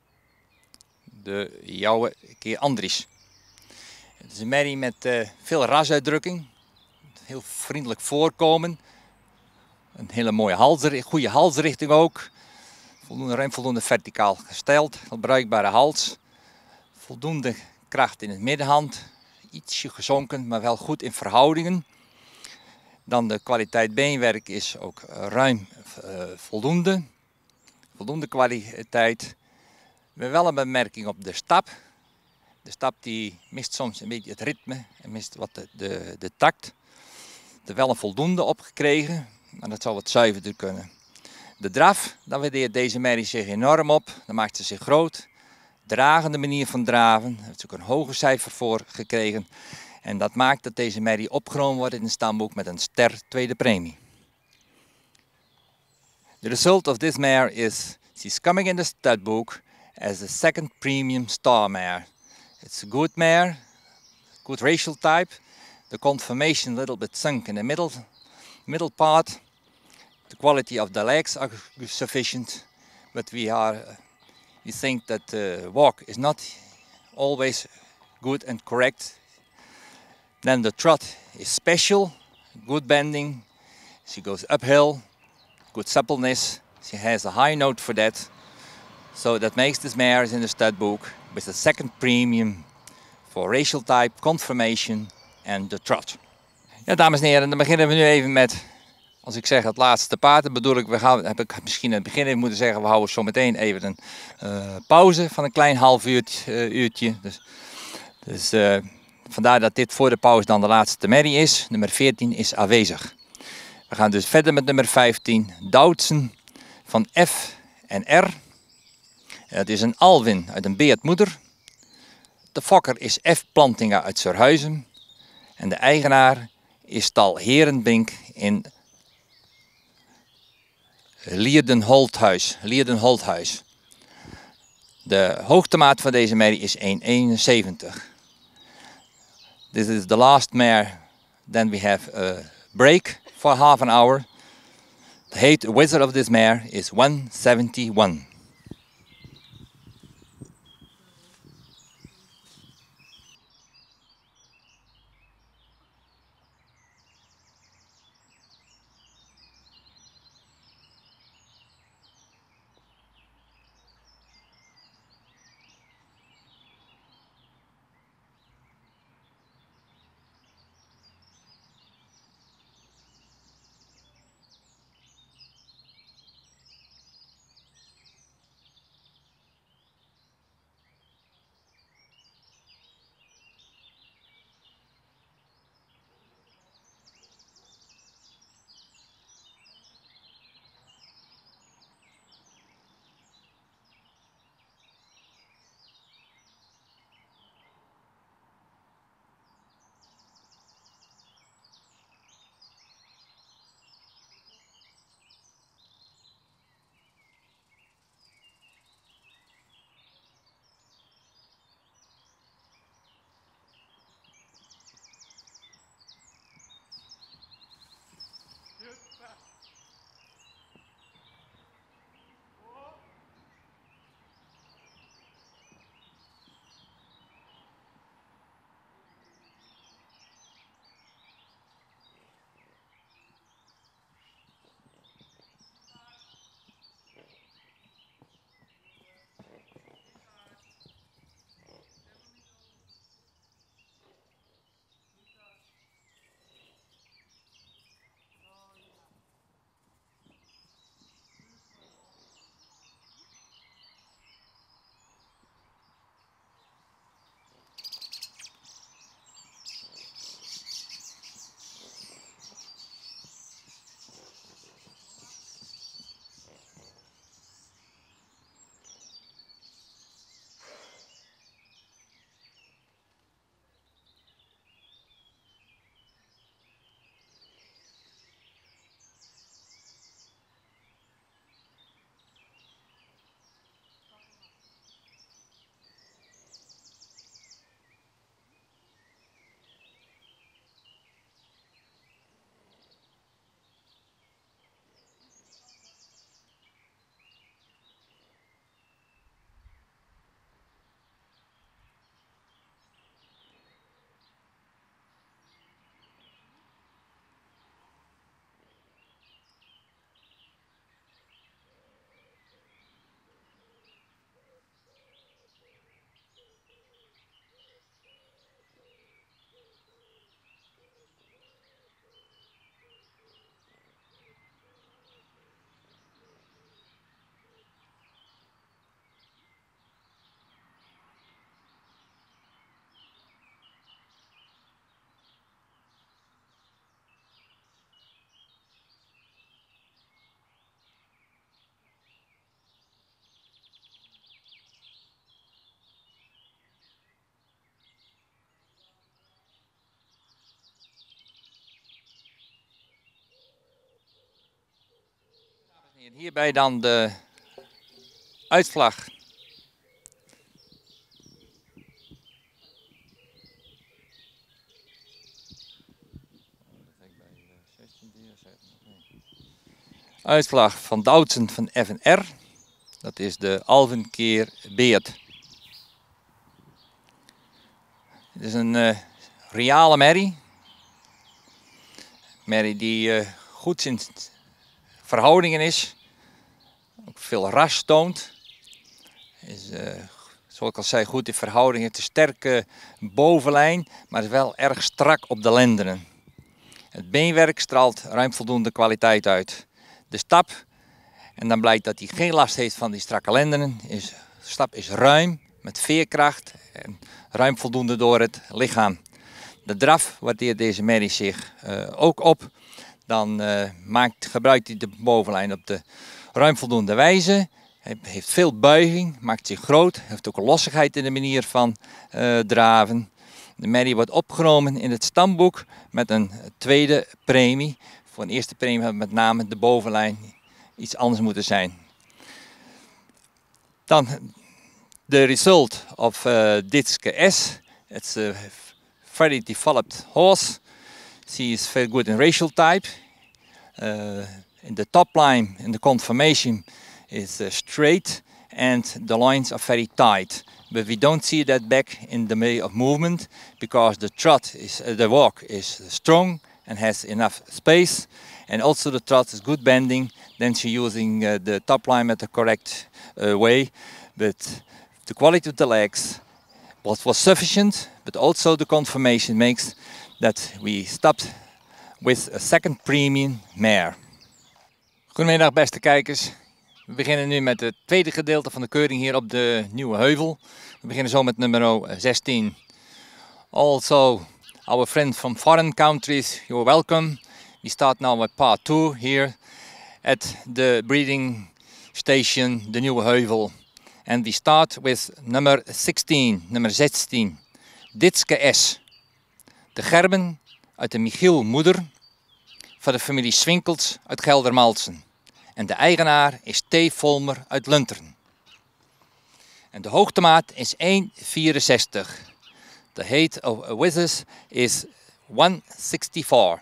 Speaker 1: De jouwe keer Andries. Het is een merrie met veel rasuitdrukking. Heel vriendelijk voorkomen. Een hele mooie goede halsrichting ook. Ruim voldoende verticaal gesteld. Een bruikbare hals. Voldoende kracht in het middenhand. Ietsje gezonken, maar wel goed in verhoudingen. Dan de kwaliteit beenwerk is ook ruim voldoende. Voldoende kwaliteit. We hebben wel een bemerking op de stap. De stap die mist soms een beetje het ritme en mist wat de tact. Er wel een voldoende op gekregen, maar dat zou wat zuiverder kunnen. De draf, daar waardeert deze merrie zich enorm op. Daar maakt ze zich groot. Dragende manier van draven, daar heeft ze ook een hoger cijfer voor gekregen. En dat maakt dat deze merrie opgenomen wordt in het stamboek met een ster tweede premie. The result of this mare is she's coming in the stud book as the second premium star mare. It's a good mare, good racial type. The conformation a little bit sunk in the middle part. The quality of the legs are sufficient, but we think that the walk is not always good and correct. Then the trot is special, good bending. She goes uphill, good suppleness. She has a high note for that. So that makes this mare in the stud book with the second premium for racial type, conformation and the trot. Ja, dames en heren, dan beginnen we nu even met, als ik zeg het laatste paard, dan bedoel ik, heb ik misschien in het begin even moeten zeggen, we houden zo meteen even een pauze van een klein half uurtje. Dus vandaar dat dit voor de pauze dan de laatste merrie is. Nummer 14 is aanwezig. We gaan dus verder met nummer 15, Doutsen van F en R. Het is een Alwin uit een beertmoeder. De fokker is F. Plantinga uit Surhuizen. En de eigenaar is stal Herenbrink in Lierden-Holthuis. De hoogtemaat van deze merrie is 1,71. This is the last mare. Then we have a break for half an hour. The height wizard of this mare is 171. En hierbij dan de uitslag. Uitslag van Doutzen van FNR. Dat is de Alphen keer Beert. Het is een reale merrie. Merrie die goed in verhoudingen is. Ook veel ras toont. Is, zoals ik al zei, goed in verhouding. Heeft een sterke bovenlijn, maar is wel erg strak op de lendenen. Het beenwerk straalt ruim voldoende kwaliteit uit. De stap, en dan blijkt dat hij geen last heeft van die strakke lendenen. De stap is ruim, met veerkracht en ruim voldoende door het lichaam. De draf waardeert deze merrie zich ook op. Dan gebruikt hij de bovenlijn op de ruim voldoende wijze. Hij heeft veel buiging, maakt zich groot, heeft ook een lossigheid in de manier van draven. De merrie wordt opgenomen in het stamboek met een tweede premie. Voor een eerste premie hebben we met name de bovenlijn iets anders moeten zijn. Dan de result of Ditske S. It's a very developed horse. She is very good in racial type. In the top line, in the conformation, is straight and the lines are very tight. But we don't see that back in the way of movement because the walk is strong and has enough space, and also the trot is good bending. Then she's using the top line at the correct way, but the quality of the legs was sufficient, but also the conformation makes that we stopped with a second premium mare. Goedemiddag beste kijkers. We beginnen nu met het tweede gedeelte van de keuring hier op de Nieuwe Heuvel. We beginnen zo met nummer 16. Also, our friends from foreign countries, you're welcome. We start now with part 2 here at the breeding station, de Nieuwe Heuvel. And we start with nummer 16, Ditske S. De gerben uit de Michiel Moeder van de familie Swinkels uit Geldermalsen. En de eigenaar is T. Volmer uit Lunteren. En de hoogtemaat is 1,64. De height of a withers is 164.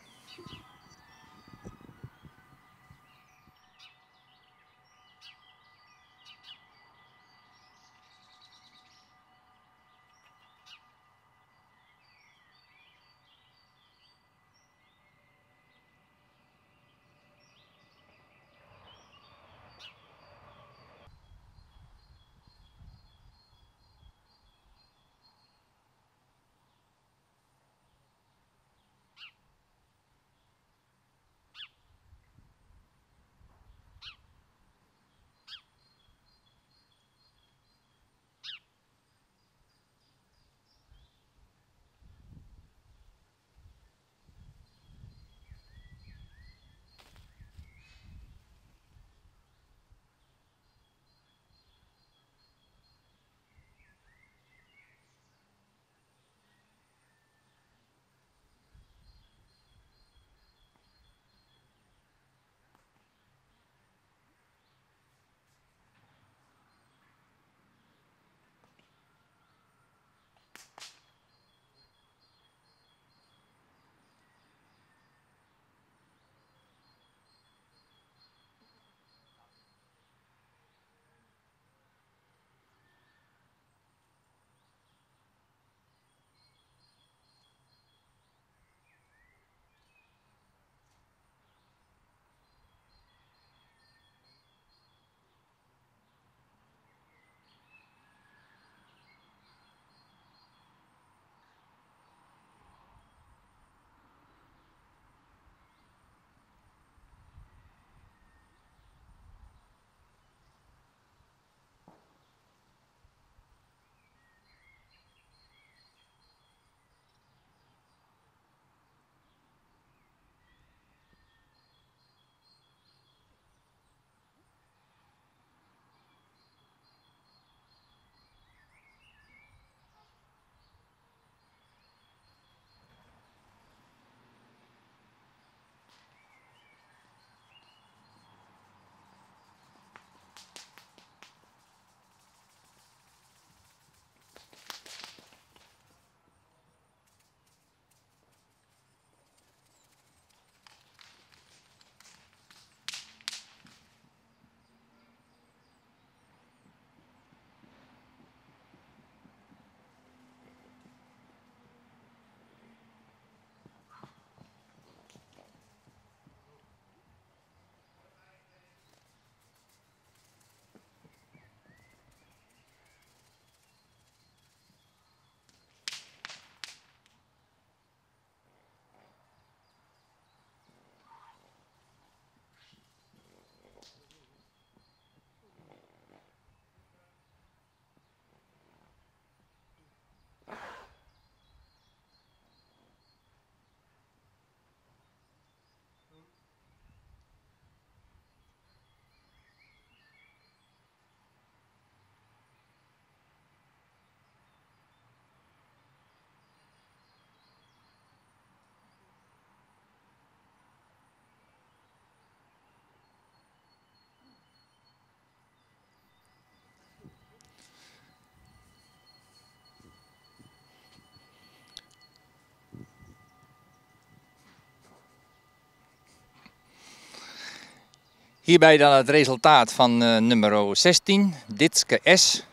Speaker 1: Hierbij dan het resultaat van nummer 16, Ditske S.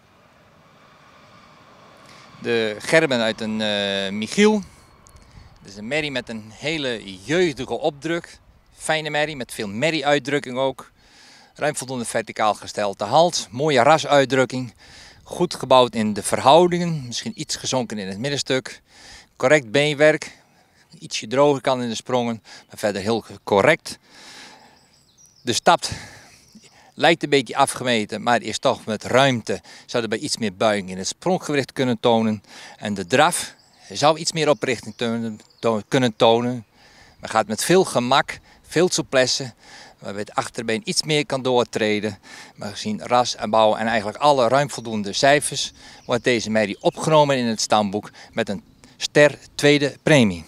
Speaker 1: De gerben uit een Michiel. Dus een merrie met een hele jeugdige opdruk. Fijne merrie met veel merrie-uitdrukking ook. Ruim voldoende verticaal gestelde hals. Mooie rasuitdrukking. Goed gebouwd in de verhoudingen. Misschien iets gezonken in het middenstuk. Correct beenwerk. Ietsje droger kan in de sprongen. Maar verder heel correct. De stap lijkt een beetje afgemeten, maar is toch met ruimte. Zou er bij iets meer buiging in het spronggewricht kunnen tonen. En de draf zou iets meer oprichting kunnen tonen. Maar gaat met veel gemak, veel souplesse. Waarbij het achterbeen iets meer kan doortreden. Maar gezien ras en bouw en eigenlijk alle ruim voldoende cijfers wordt deze merrie opgenomen in het stamboek met een ster tweede premie.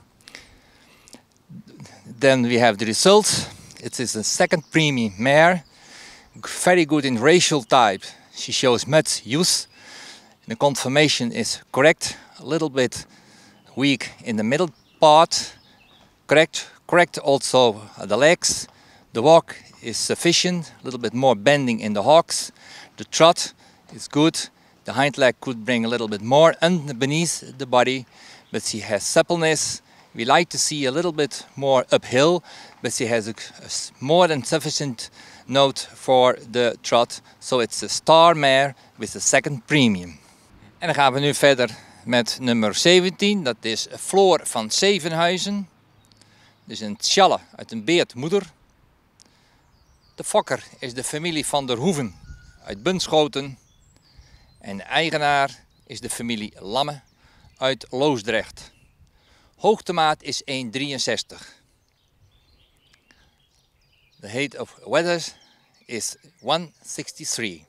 Speaker 1: Then we have the results. It is a second premium mare. Very good in racial type. She shows much use. The conformation is correct. A little bit weak in the middle part. Correct also the legs. The walk is sufficient. A little bit more bending in the hocks. The trot is good. The hind leg could bring a little bit more beneath the body, but she has suppleness. We like to see a little bit more uphill, but she has a more than sufficient note for the trot. So it's a star mare with a second premium. En dan gaan we nu verder met nummer 17. Dat is Floor van Zevenhuizen. Dus een tjalle uit een beertmoeder. De fokker is de familie van der Hoeven uit Bunschoten. En de eigenaar is de familie Lamme uit Loosdrecht. Hoogtemaat is 1,63. The height of wethers is 163.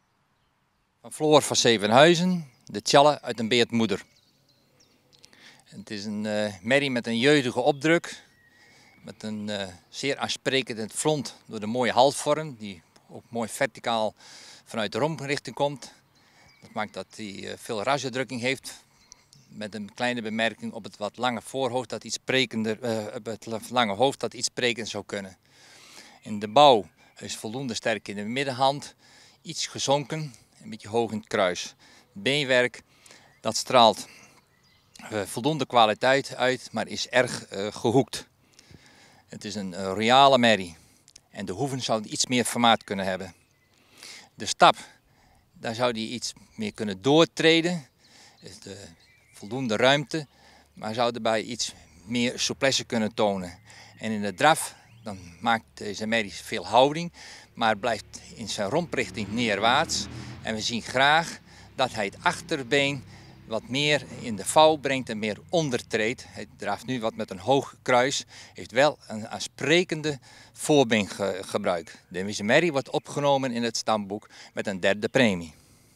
Speaker 1: Van Floor van Zevenhuizen, de tjalle uit een beertmoeder. Het is een merrie met een jeugdige opdruk. Met een zeer aansprekend front door de mooie halsvorm. Die ook mooi verticaal vanuit de romprichting komt. Dat maakt dat hij veel rasdrukking heeft. Met een kleine bemerking op het wat lange voorhoofd dat iets sprekender, op het lange hoofd dat iets sprekender zou kunnen. In de bouw is voldoende sterk in de middenhand, iets gezonken, een beetje hoog in het kruis. Het beenwerk dat straalt voldoende kwaliteit uit, maar is erg gehoekt. Het is een royale merrie en de hoeven zouden iets meer formaat kunnen hebben. De stap, daar zou die iets meer kunnen doortreden. De voldoende ruimte, maar zou erbij iets meer souplesse kunnen tonen. En in de draf, dan maakt deze merrie veel houding, maar blijft in zijn romprichting neerwaarts. En we zien graag dat hij het achterbeen wat meer in de vouw brengt en meer ondertreedt. Hij draft nu wat met een hoog kruis, heeft wel een aansprekende voorbeengebruik. Deze merrie wordt opgenomen in het stamboek met een derde premie.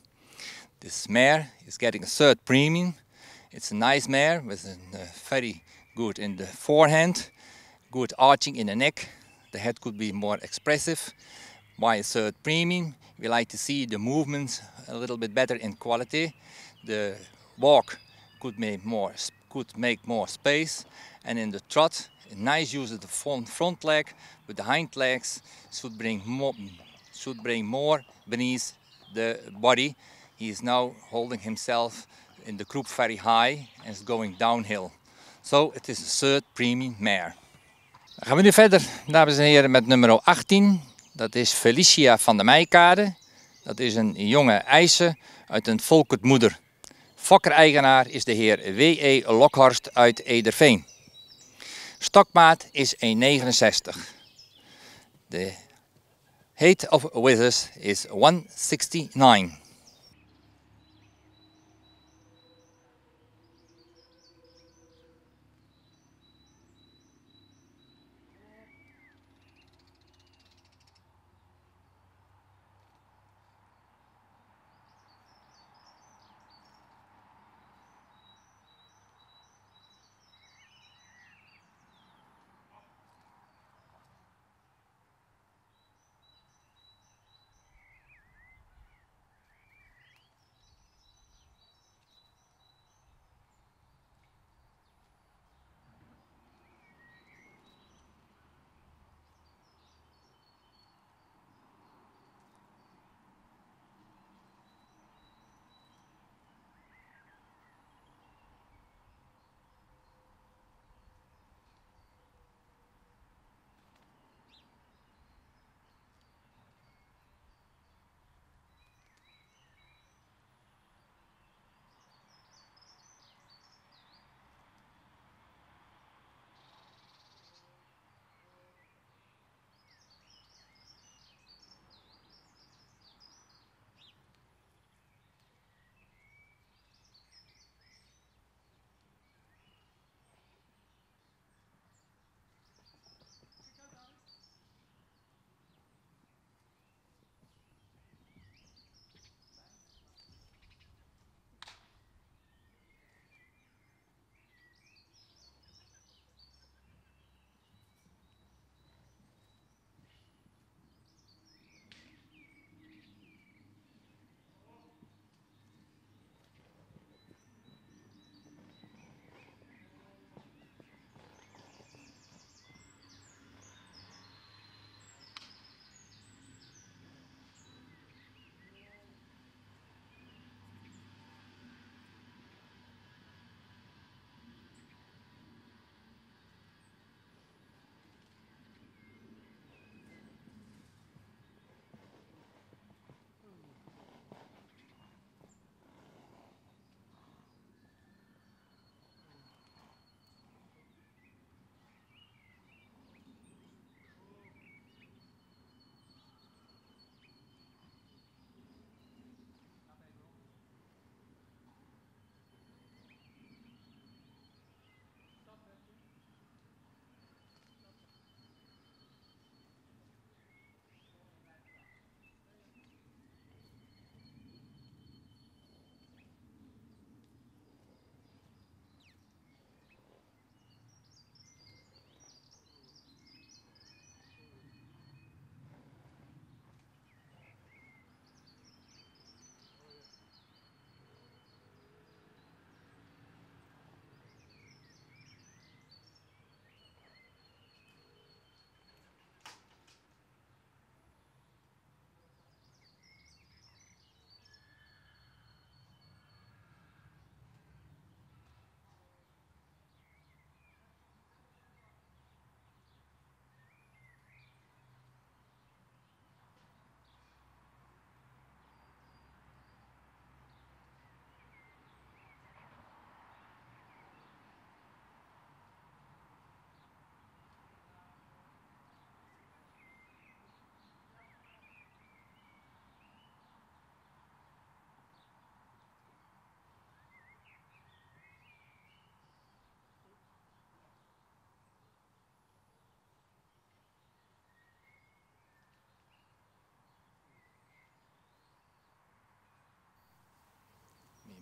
Speaker 1: This mare is getting a third premium. It's a nice mare with a very good in the forehand, good arching in the neck. The head could be more expressive. Why a third premium? We like to see the movements a little bit better in quality. The walk could make more space, and in the trot, a nice use of the front leg, but the hind legs should bring more beneath the body. He is now holding himself in the croup very high and is going downhill. So it is a third premium mare. Dan gaan we nu verder, dames en heren, met nummer 18. Dat is Felicia van der Meijkade. Dat is een jonge eise uit een volkertmoeder. Fokker-eigenaar is de heer W.E. Lokhorst uit Ederveen. Stokmaat is 1,69. De height of withers is 169.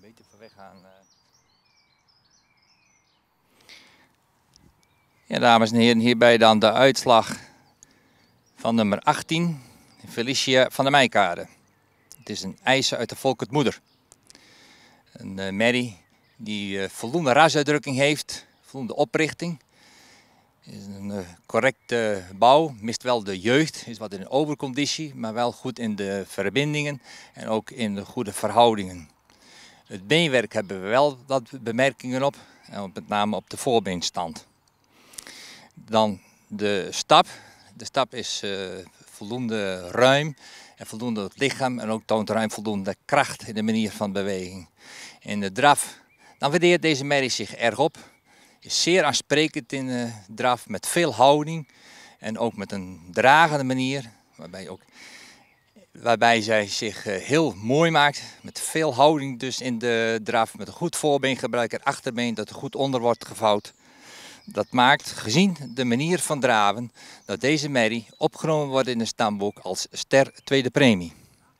Speaker 1: beter van weg gaan. Ja, dames en heren, hierbij dan de uitslag van nummer 18, Felicia van der Meijkade. Het is een eisser uit de Volkert Moeder. Een merrie die voldoende rasuitdrukking heeft, voldoende oprichting. Is een correcte bouw, mist wel de jeugd, is wat in een overconditie, maar wel goed in de verbindingen en ook in de goede verhoudingen. Het beenwerk hebben we wel wat bemerkingen op, en met name op de voorbeenstand. Dan de stap. De stap is voldoende ruim en voldoende het lichaam en ook toont ruim voldoende kracht in de manier van beweging. In de draf, dan waardeert deze merrie zich erg op. Is zeer aansprekend in de draf met veel houding en ook met een dragende manier. Waarbij zij zich heel mooi maakt met veel houding dus in de draf. Met een goed voorbeengebruik en achterbeen dat er goed onder wordt gevouwd. Dat maakt, gezien de manier van draven, dat deze merrie opgenomen wordt in het stamboek als ster tweede premie.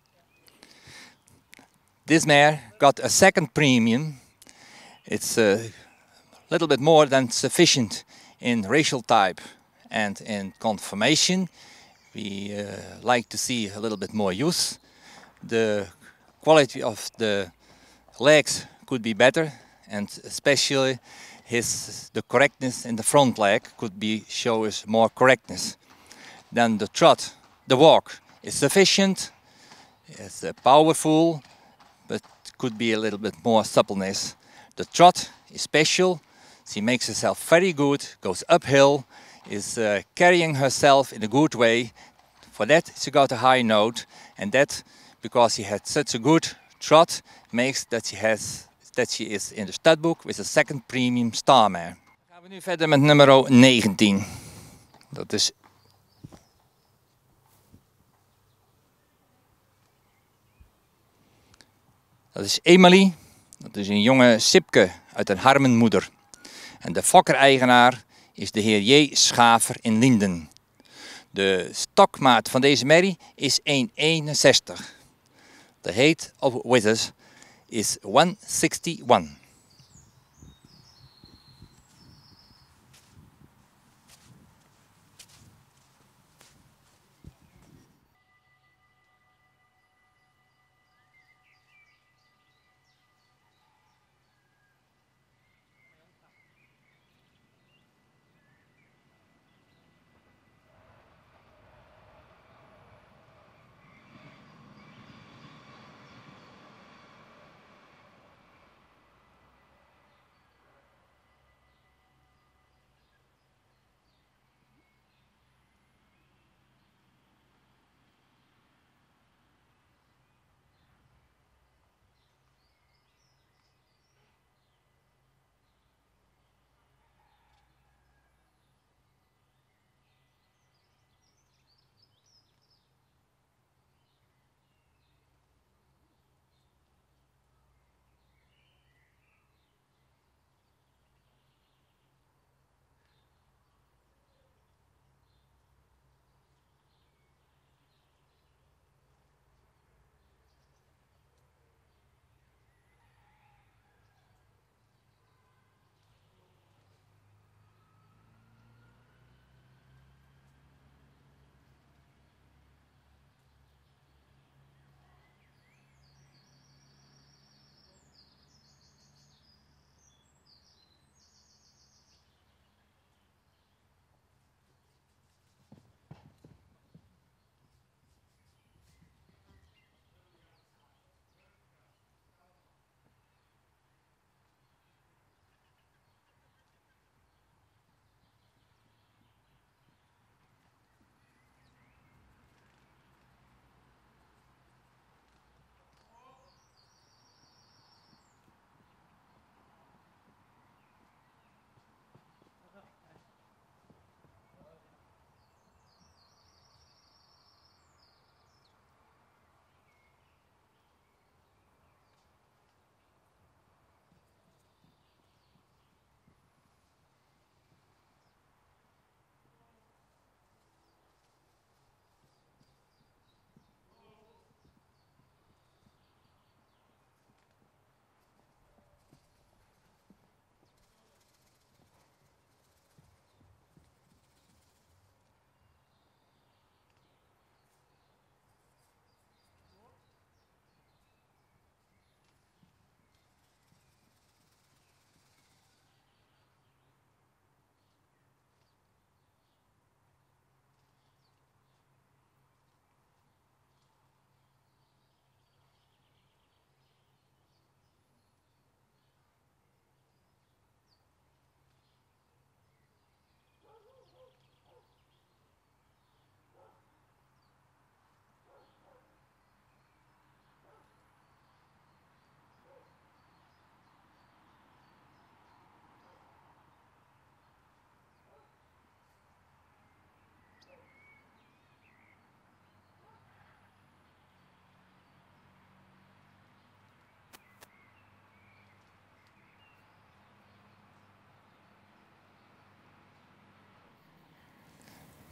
Speaker 1: This mare got a second premium. It's a little bit more than sufficient in racial type and in conformation. We like to see a little bit more use. The quality of the legs could be better, and especially the correctness in the front leg could show us more correctness. Then the trot, the walk is sufficient. It's powerful, but could be a little bit more suppleness. The trot is special. She makes herself very good, goes uphill, is carrying herself in a good way. For that she got a high note, and that because she had such a good trot makes that she is in the studbook with a second premium star mare. Dan gaan we nu verder met nummer 19. Dat is Emily. Dat is een jonge Sipke uit een harmenmoeder. En de fokker-eigenaar is de heer J. Schaver in Linden. De stokmaat van deze merrie is 1,61. De height of withers is 161.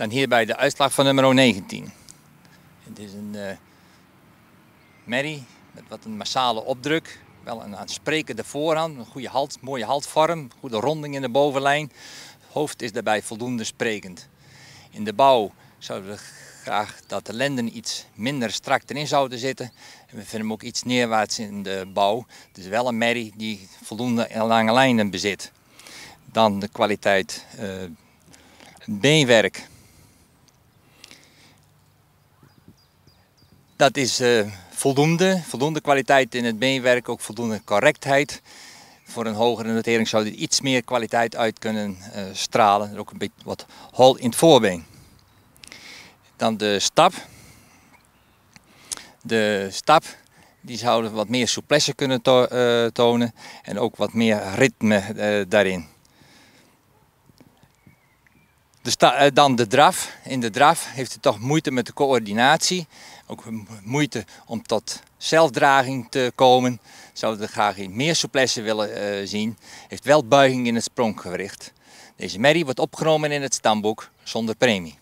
Speaker 1: Dan hierbij de uitslag van nummer 19. Het is een merrie met wat een massale opdruk. Wel een aansprekende voorhand, een goede mooie halsvorm, goede ronding in de bovenlijn. Het hoofd is daarbij voldoende sprekend. In de bouw zouden we graag dat de lenden iets minder strak erin zouden zitten. En we vinden hem ook iets neerwaarts in de bouw. Het is wel een merrie die voldoende lange lijnen bezit. Dan de kwaliteit beenwerk. Dat is voldoende kwaliteit in het beenwerk, ook voldoende correctheid. Voor een hogere notering zou er iets meer kwaliteit uit kunnen stralen. Ook een beetje wat hol in het voorbeen. Dan de stap. De stap die zouden wat meer souplesse kunnen tonen en ook wat meer ritme daarin. Dan de draf. In de draf heeft het toch moeite met de coördinatie. Ook moeite om tot zelfdraging te komen. Zouden we graag meer souplesse willen zien. Heeft wel buiging in het spronggewricht. Deze merrie wordt opgenomen in het stamboek zonder premie.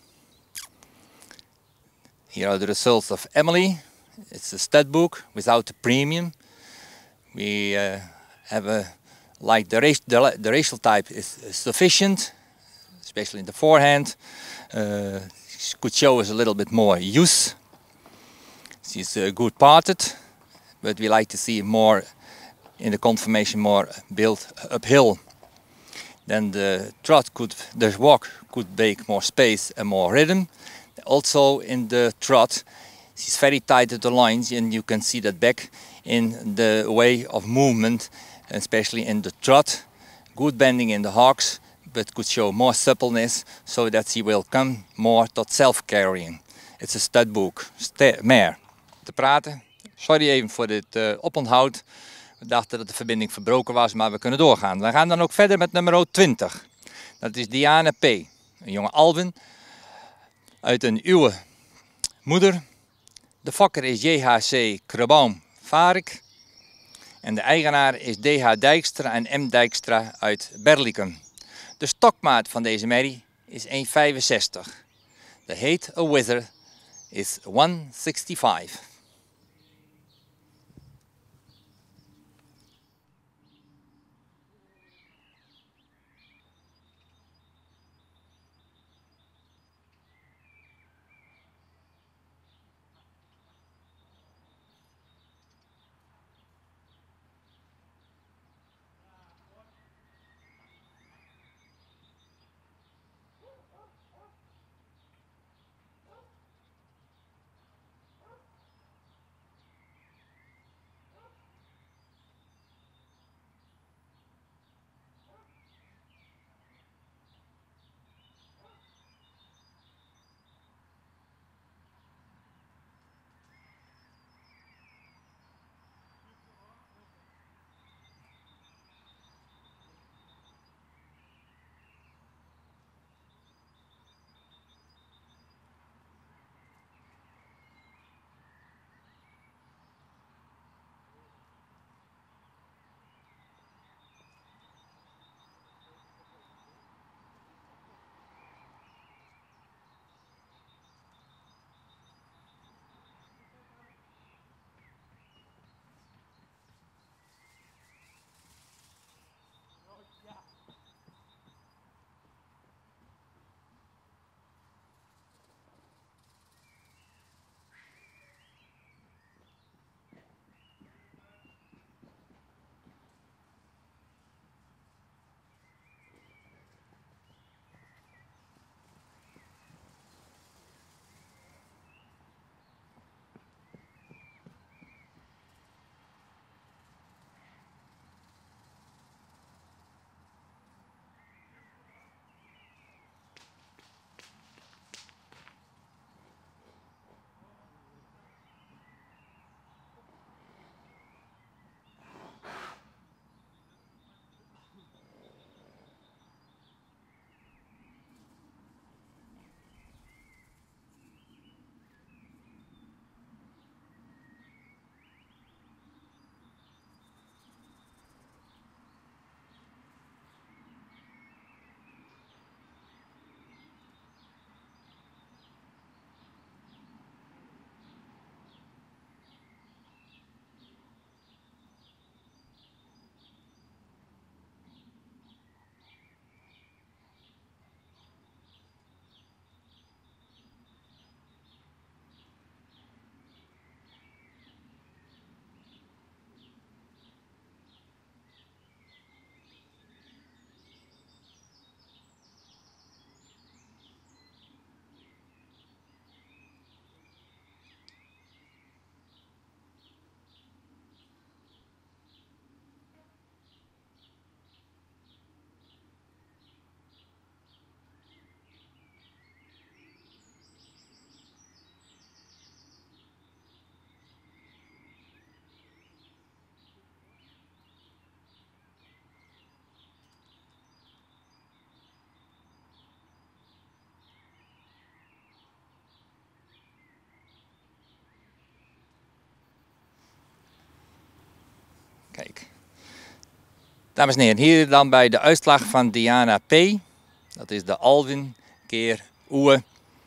Speaker 1: Here are the results of Emily. It's a stud book without the premium. We have like the racial type is sufficient, especially in the forehand. Could show us a little bit more use. She's good parted, but we like to see more in the conformation, more built uphill. Then the walk could make more space and more rhythm. Also in the trot, she's very tight at the lines, and you can see that back in the way of movement, especially in the trot. Good bending in the hocks, but could show more suppleness, so that she will come more to self-carrying. It's a stud book, mare. Te praten. Sorry even voor dit oponthoud. We dachten dat de verbinding verbroken was, maar we kunnen doorgaan. We gaan dan ook verder met nummer 20. Dat is Diana P. Een jonge Alvin uit een uwe moeder. De fokker is JHC Krebaum Varik. En de eigenaar is DH Dijkstra en M Dijkstra uit Berlicum. De stokmaat van deze merrie is 1,65. De height a wither is 165. Dames en heren, hier dan bij de uitslag van Diana P. Dat is de Alwin keer Oe.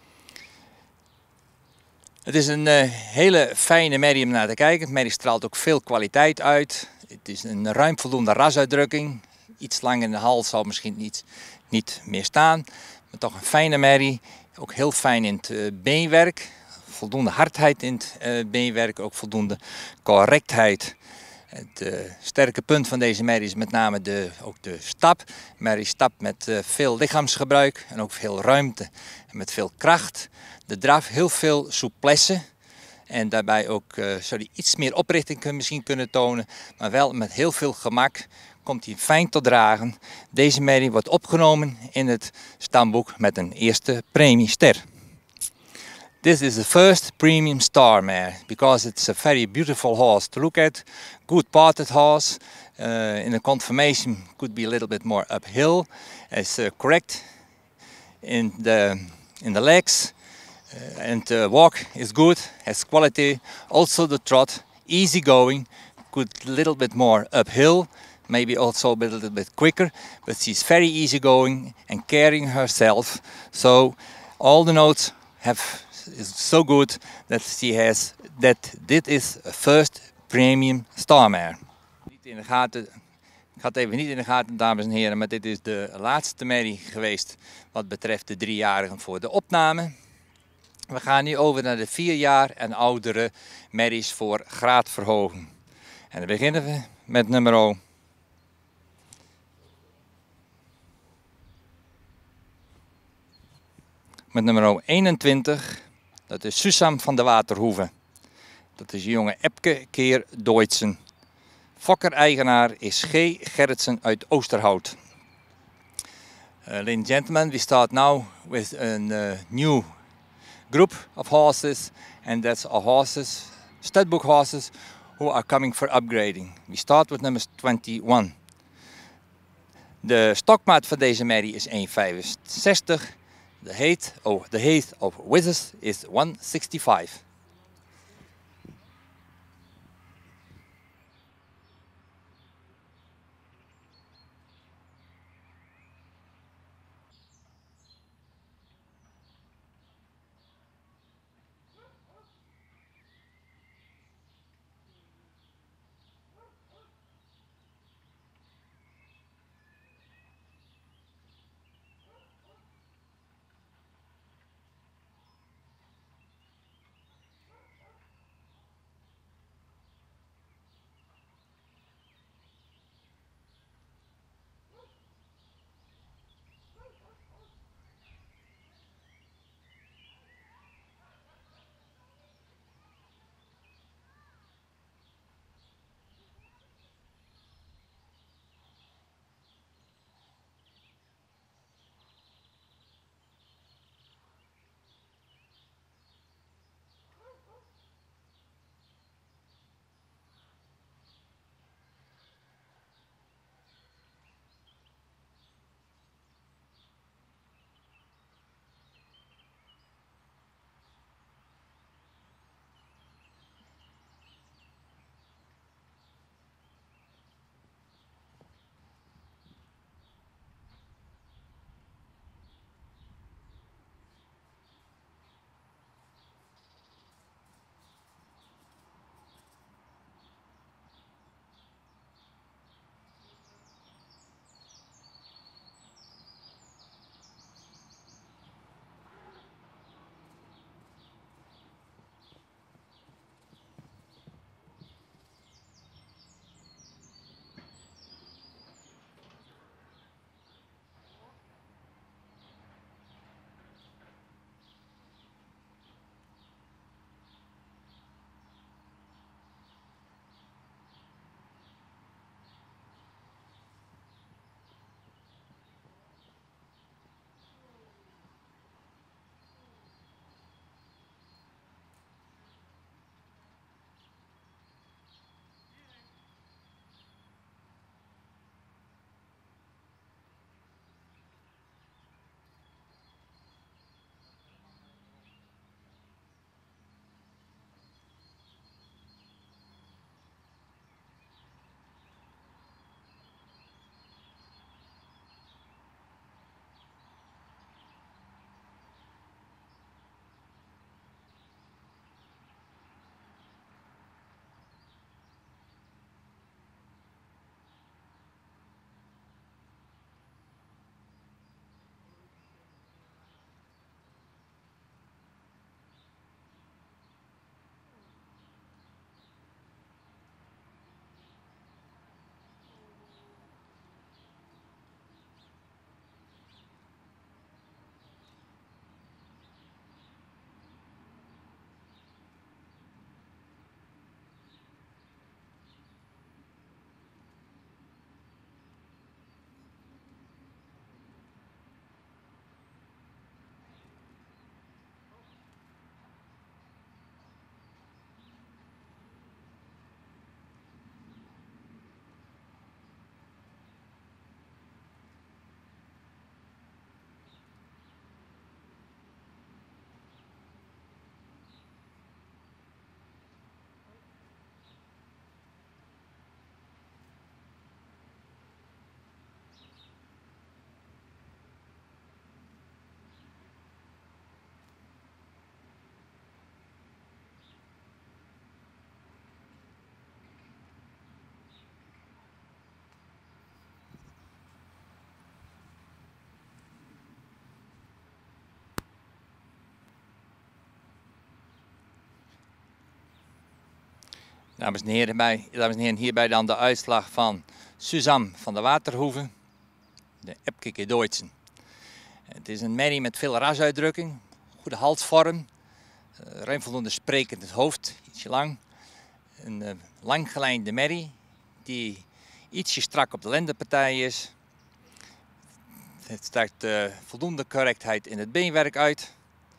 Speaker 1: Het is een hele fijne merrie om naar te kijken. Het merrie straalt ook veel kwaliteit uit. Het is een ruim voldoende rasuitdrukking. Iets lang in de hals zal misschien niet meer staan. Maar toch een fijne merrie. Ook heel fijn in het beenwerk. Voldoende hardheid in het beenwerk. Ook voldoende correctheid. Het sterke punt van deze merrie is met name ook de stap. Merrie stapt met veel lichaamsgebruik en ook veel ruimte en met veel kracht. De draf heel veel souplesse en daarbij ook zou hij iets meer oprichting misschien kunnen tonen, maar wel met heel veel gemak komt hij fijn tot dragen. Deze merrie wordt opgenomen in het stamboek met een eerste premiester. This is the first premium star mare because it's a very beautiful horse to look at. Good parted horse. In the conformation could be a little bit more uphill. It's correct in the legs and the walk is good. Has quality. Also the trot easy going. Could a little bit more uphill. Maybe also a little bit quicker. But she's very easy going and carrying herself. So all the notes is so good that she has dit is a first premium star mare. Niet in de gaten, ik had het even niet in de gaten, dames en heren, maar dit is de laatste merrie geweest wat betreft de 3-jarigen voor de opname. We gaan nu over naar de 4 jaar en oudere merries voor graadverhoging. En dan beginnen we met nummer 21. Dat is Susam van de Waterhoeve. Dat is jonge Epke keer Deutschen. Fokker-eigenaar is G. Gerritsen uit Oosterhout. Ladies and gentlemen, we start now with a new group of horses, and that's our horses, studbook horses, who are coming for upgrading. We start with number 21. De stokmaat van deze merrie is 1,65. The height of Withers is 165. Dames en heren, hierbij dan de uitslag van Suzanne van der Waterhoeve, de Epkeke Deutschen. Het is een merrie met veel rasuitdrukking, goede halsvorm, ruim voldoende sprekend het hoofd, ietsje lang. Een langgelijnde merrie die ietsje strak op de lendenpartij is. Het strekt voldoende correctheid in het beenwerk uit.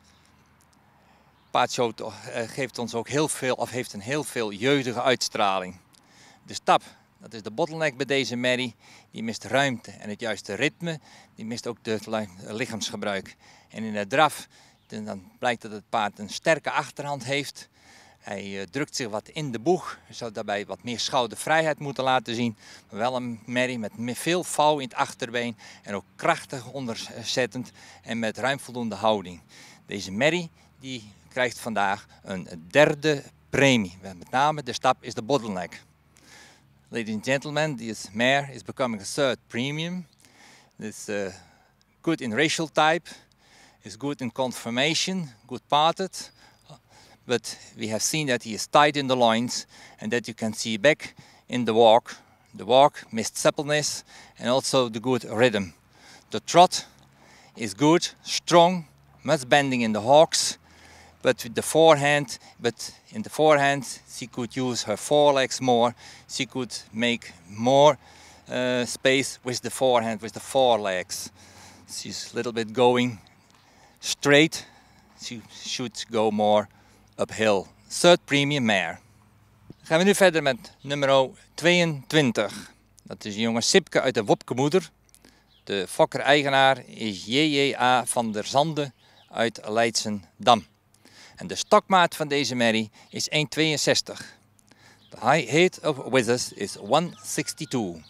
Speaker 1: Paard geeft ons ook heeft een heel veel jeugdige uitstraling. De stap, dat is de bottleneck bij deze merrie, die mist ruimte en het juiste ritme, die mist ook het lichaamsgebruik. En in de draf, dan blijkt dat het paard een sterke achterhand heeft. Hij drukt zich wat in de boeg, zou daarbij wat meer schoudervrijheid moeten laten zien. Maar wel een merrie met veel vouw in het achterbeen en ook krachtig onderzettend en met ruim voldoende houding. Deze merrie die krijgt vandaag een derde premie. Met name de stap is de bottleneck. Ladies and gentlemen, this mare is becoming a third premium. It's good in racial type, is good in conformation, good parted. But we have seen that he is tight in the loins and that you can see back in the walk. The walk missed suppleness and also the good rhythm. The trot is good, strong, much bending in the hocks, but in the forehand she could use her forelegs more. She could make more space with the forehand, with the forelegs. She's a little bit going straight. She should go more uphill. Third premium mare. Gaan we nu verder met nummer 22. Dat is een jonge Sipke uit de Wopkemoeder. De fokker-eigenaar is J.J.A. van der Zande uit Leidsendam. En de stokmaat van deze merrie is 1,62. De height of withers is 162.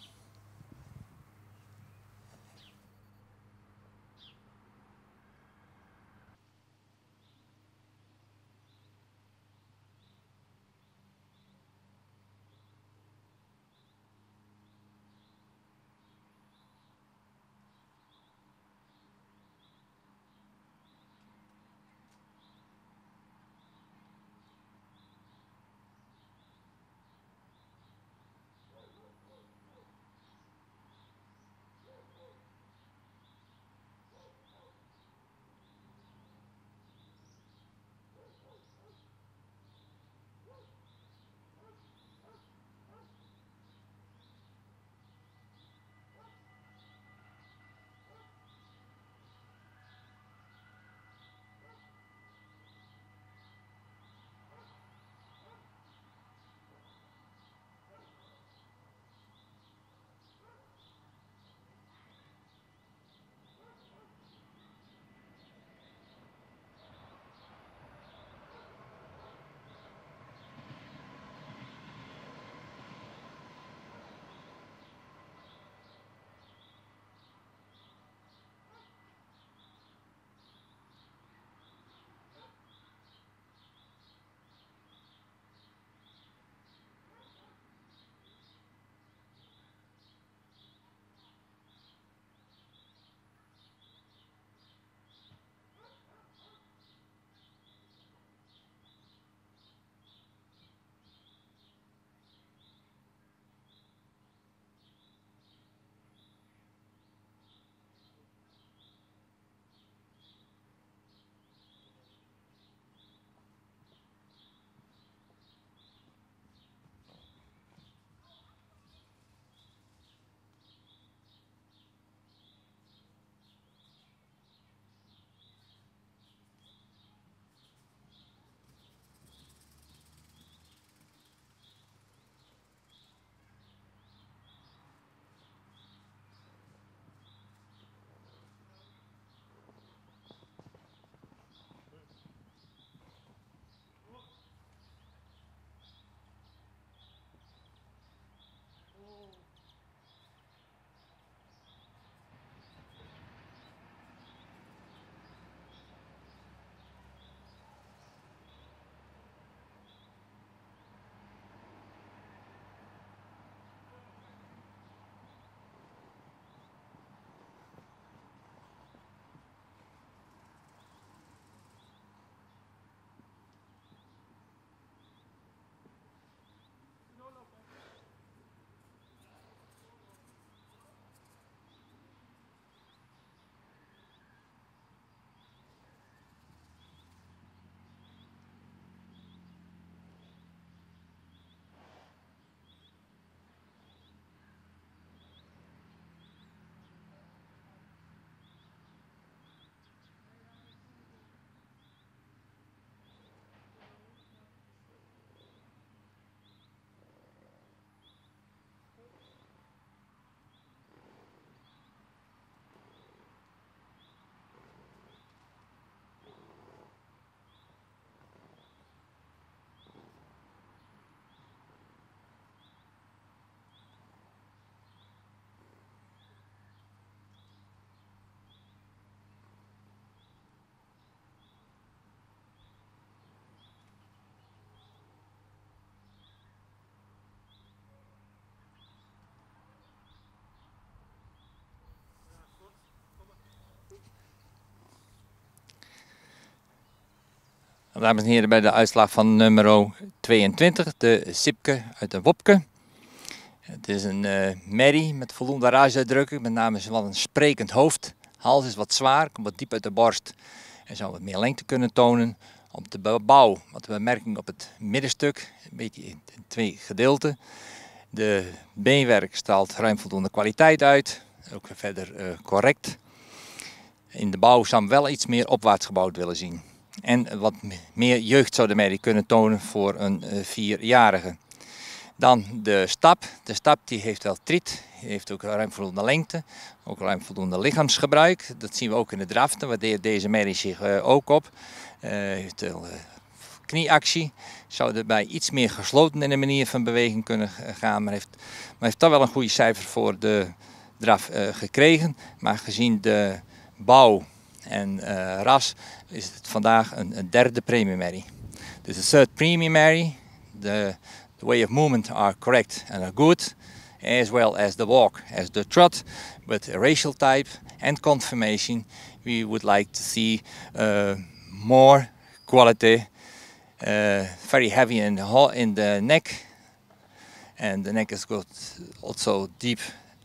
Speaker 1: Dames en heren, bij de uitslag van nummer 22, de Sipke uit de Wopke. Het is een merrie met voldoende rageuitdrukking, met name wel een sprekend hoofd. Hals is wat zwaar, komt wat diep uit de borst en zou wat meer lengte kunnen tonen. Op de bouw, wat bemerking op het middenstuk, een beetje in twee gedeelten. De beenwerk straalt ruim voldoende kwaliteit uit, ook verder correct. In de bouw zou hem wel iets meer opwaarts gebouwd willen zien. En wat meer jeugd zou de merrie kunnen tonen voor een 4-jarige. Dan de stap. De stap die heeft wel triet, heeft ook ruim voldoende lengte, ook ruim voldoende lichaamsgebruik. Dat zien we ook in de draften, waardeert deze merrie zich ook op. Heeft knieactie, zou erbij iets meer gesloten in de manier van beweging kunnen gaan, maar heeft toch wel een goede cijfer voor de draf gekregen. Maar gezien de bouw en ras is het vandaag een derde premium merrie. Dus de third premium merrie, the way of movement are correct and are good, as well as the walk, as the trot, but racial type and conformation, we would like to see more quality, very heavy in the neck, and the neck is good, also deep.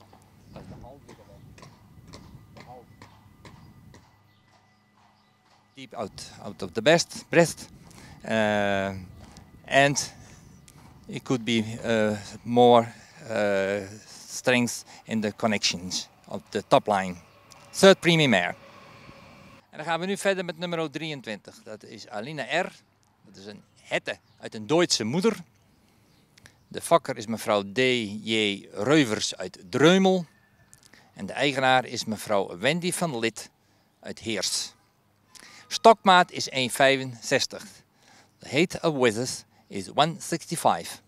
Speaker 1: Deep out of the breast, and it could be more strength in the connections of the top line. Third premium mare. En dan gaan we nu verder met nummer 23. Dat is Alina R. Dat is een hette uit een Duitse moeder. De fokker is mevrouw D.J. Reuvers uit Dreumel. En de eigenaar is mevrouw Wendy van Lid uit Heers. Stokmaat is 1,65. De height of width is 165.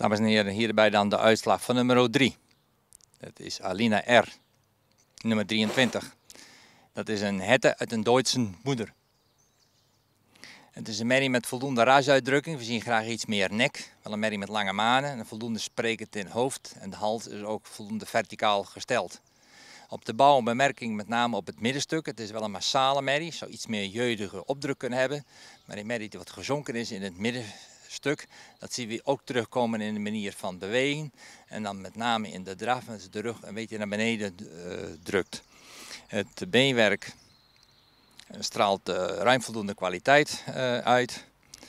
Speaker 1: Dames en heren, hierbij dan de uitslag van nummer 3. Dat is Alina R. Nummer 23. Dat is een hette uit een Duitse moeder. Het is een merrie met voldoende rasuitdrukking. We zien graag iets meer nek. Wel een merrie met lange manen en een voldoende sprekend in het hoofd. En de hals is ook voldoende verticaal gesteld. Op de bouw een bemerking met name op het middenstuk. Het is wel een massale merrie. Zou iets meer jeugdige opdruk kunnen hebben. Maar een merrie die wat gezonken is in het middenstuk. Dat zien we ook terugkomen in de manier van beweging. En dan met name in de draf. Als de rug een beetje naar beneden drukt. Het beenwerk straalt ruim voldoende kwaliteit uit.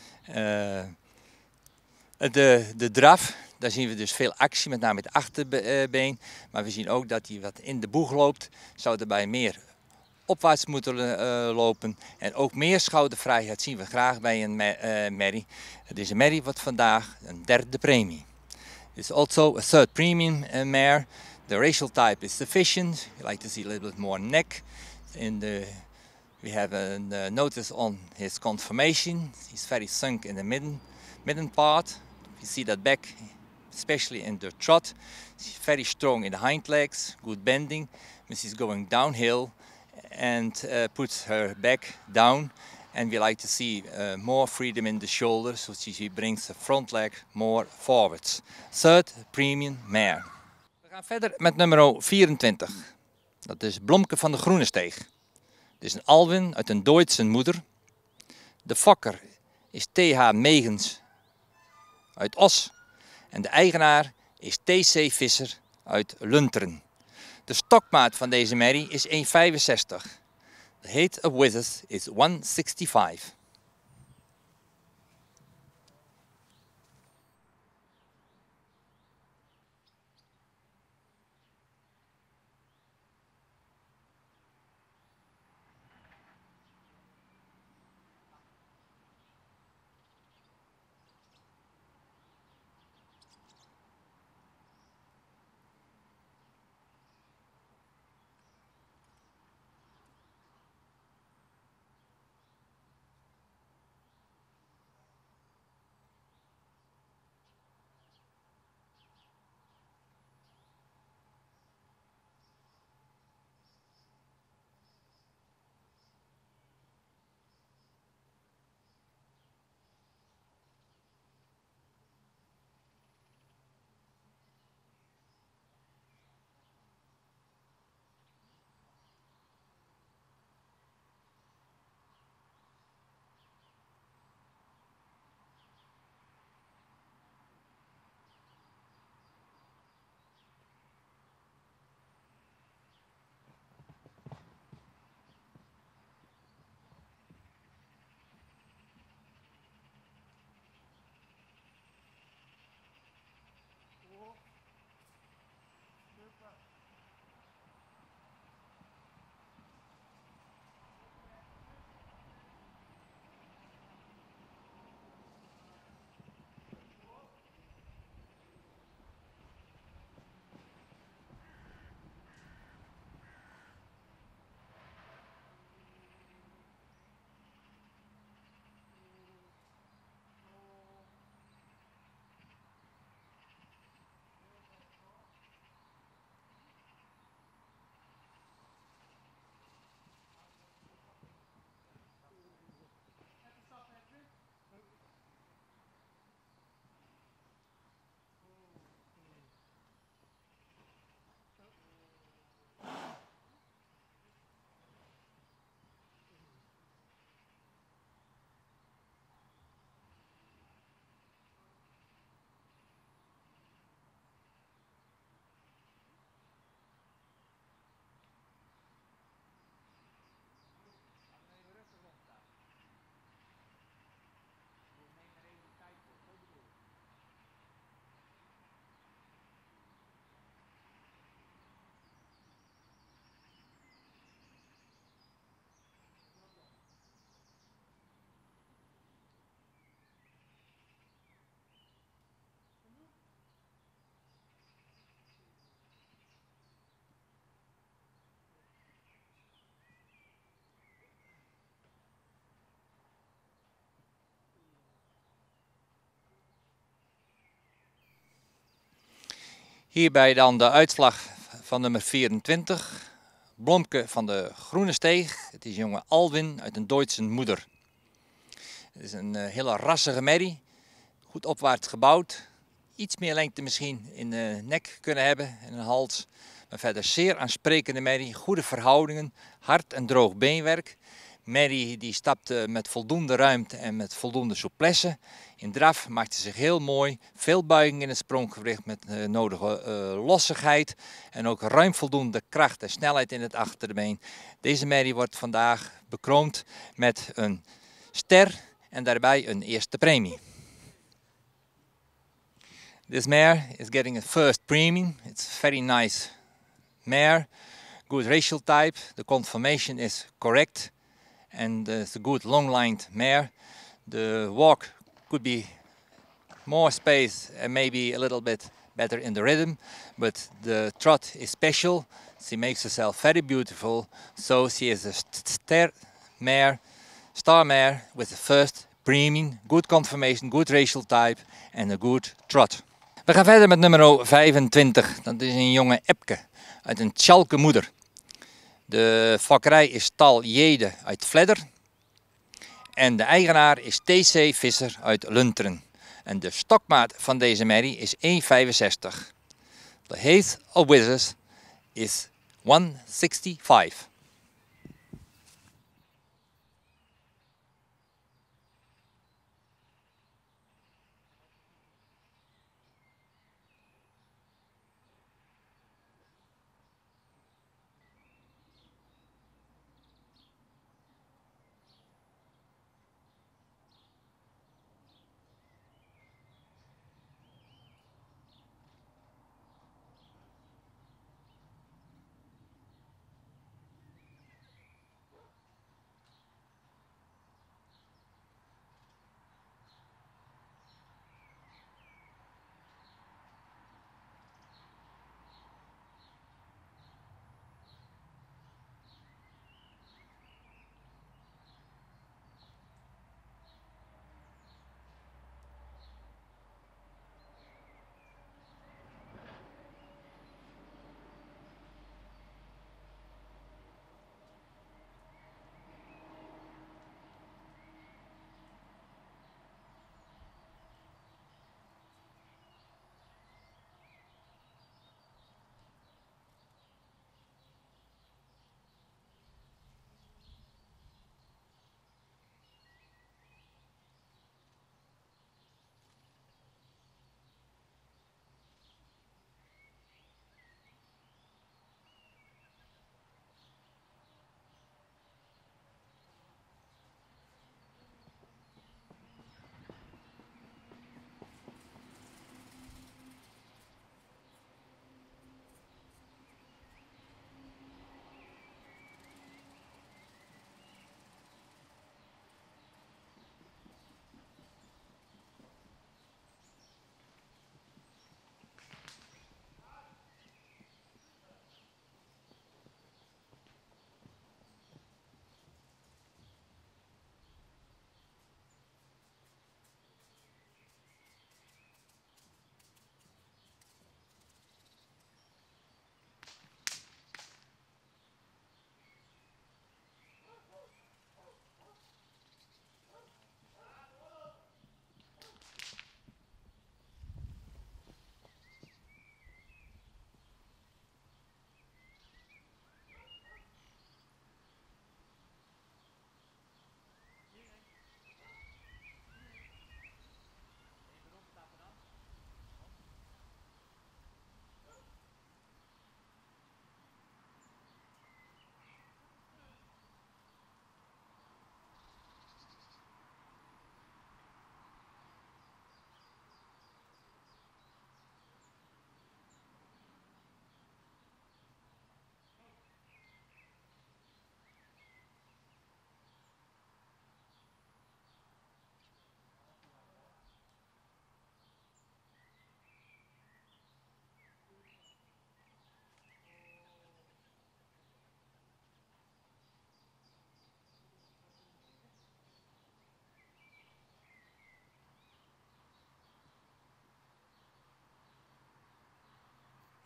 Speaker 1: De draf, daar zien we dus veel actie, met name het achterbeen. Maar we zien ook dat hij wat in de boeg loopt. Zou erbij meer opwaarts moeten lopen. En ook meer schoudervrijheid zien we graag bij een merrie. Het is een merrie wat vandaag een derde premie. It's also a third premium mare. The racial type is sufficient. You like to see a little bit more neck. We have a notice on his conformation. He's very sunk in the midden part. You see that back, especially in the trot. She's very strong in the hind legs, good bending. When she's going downhill and puts her back down. And we like to see more freedom in the shoulders, so she brings the front leg more forwards. Third premium mare. We gaan verder met nummer 24. Dat is Blomke van de Groenesteeg. Het is een Alwin uit een Duitse moeder. De fokker is T.H. Megens uit Os. En de eigenaar is T.C. Visser uit Lunteren. De stokmaat van deze merrie is 1,65. De height of withers is 165. Hierbij dan de uitslag van nummer 24. Blomke van de Groene Steeg. Het is jonge Alwin uit een Duitse moeder. Het is een hele rassige merrie. Goed opwaarts gebouwd. Iets meer lengte misschien in de nek kunnen hebben en een hals. Maar verder zeer aansprekende merrie. Goede verhoudingen. Hard en droog beenwerk. Merrie die stapte met voldoende ruimte en met voldoende souplesse. In draf maakte zich heel mooi. Veel buiging in het spronggewricht met nodige lossigheid. En ook ruim voldoende kracht en snelheid in het achterbeen. Deze merrie wordt vandaag bekroond met een ster en daarbij een eerste premie. This mare is getting a first premium. It's a very nice mare. Good racial type. The conformation is correct. And it's a good long-lined mare. The walk could be more space and maybe a little bit better in the rhythm, but the trot is special. She makes herself very beautiful, so she is a star mare with the first premium, good conformation, good racial type and a good trot. We gaan verder met nummer 25. Dat is een jonge Epke uit een Tjalke moeder. De fokkerij is Tal Jede uit Vledder. En de eigenaar is TC Visser uit Lunteren. En de stokmaat van deze merrie is 1,65. De height of withers is 165.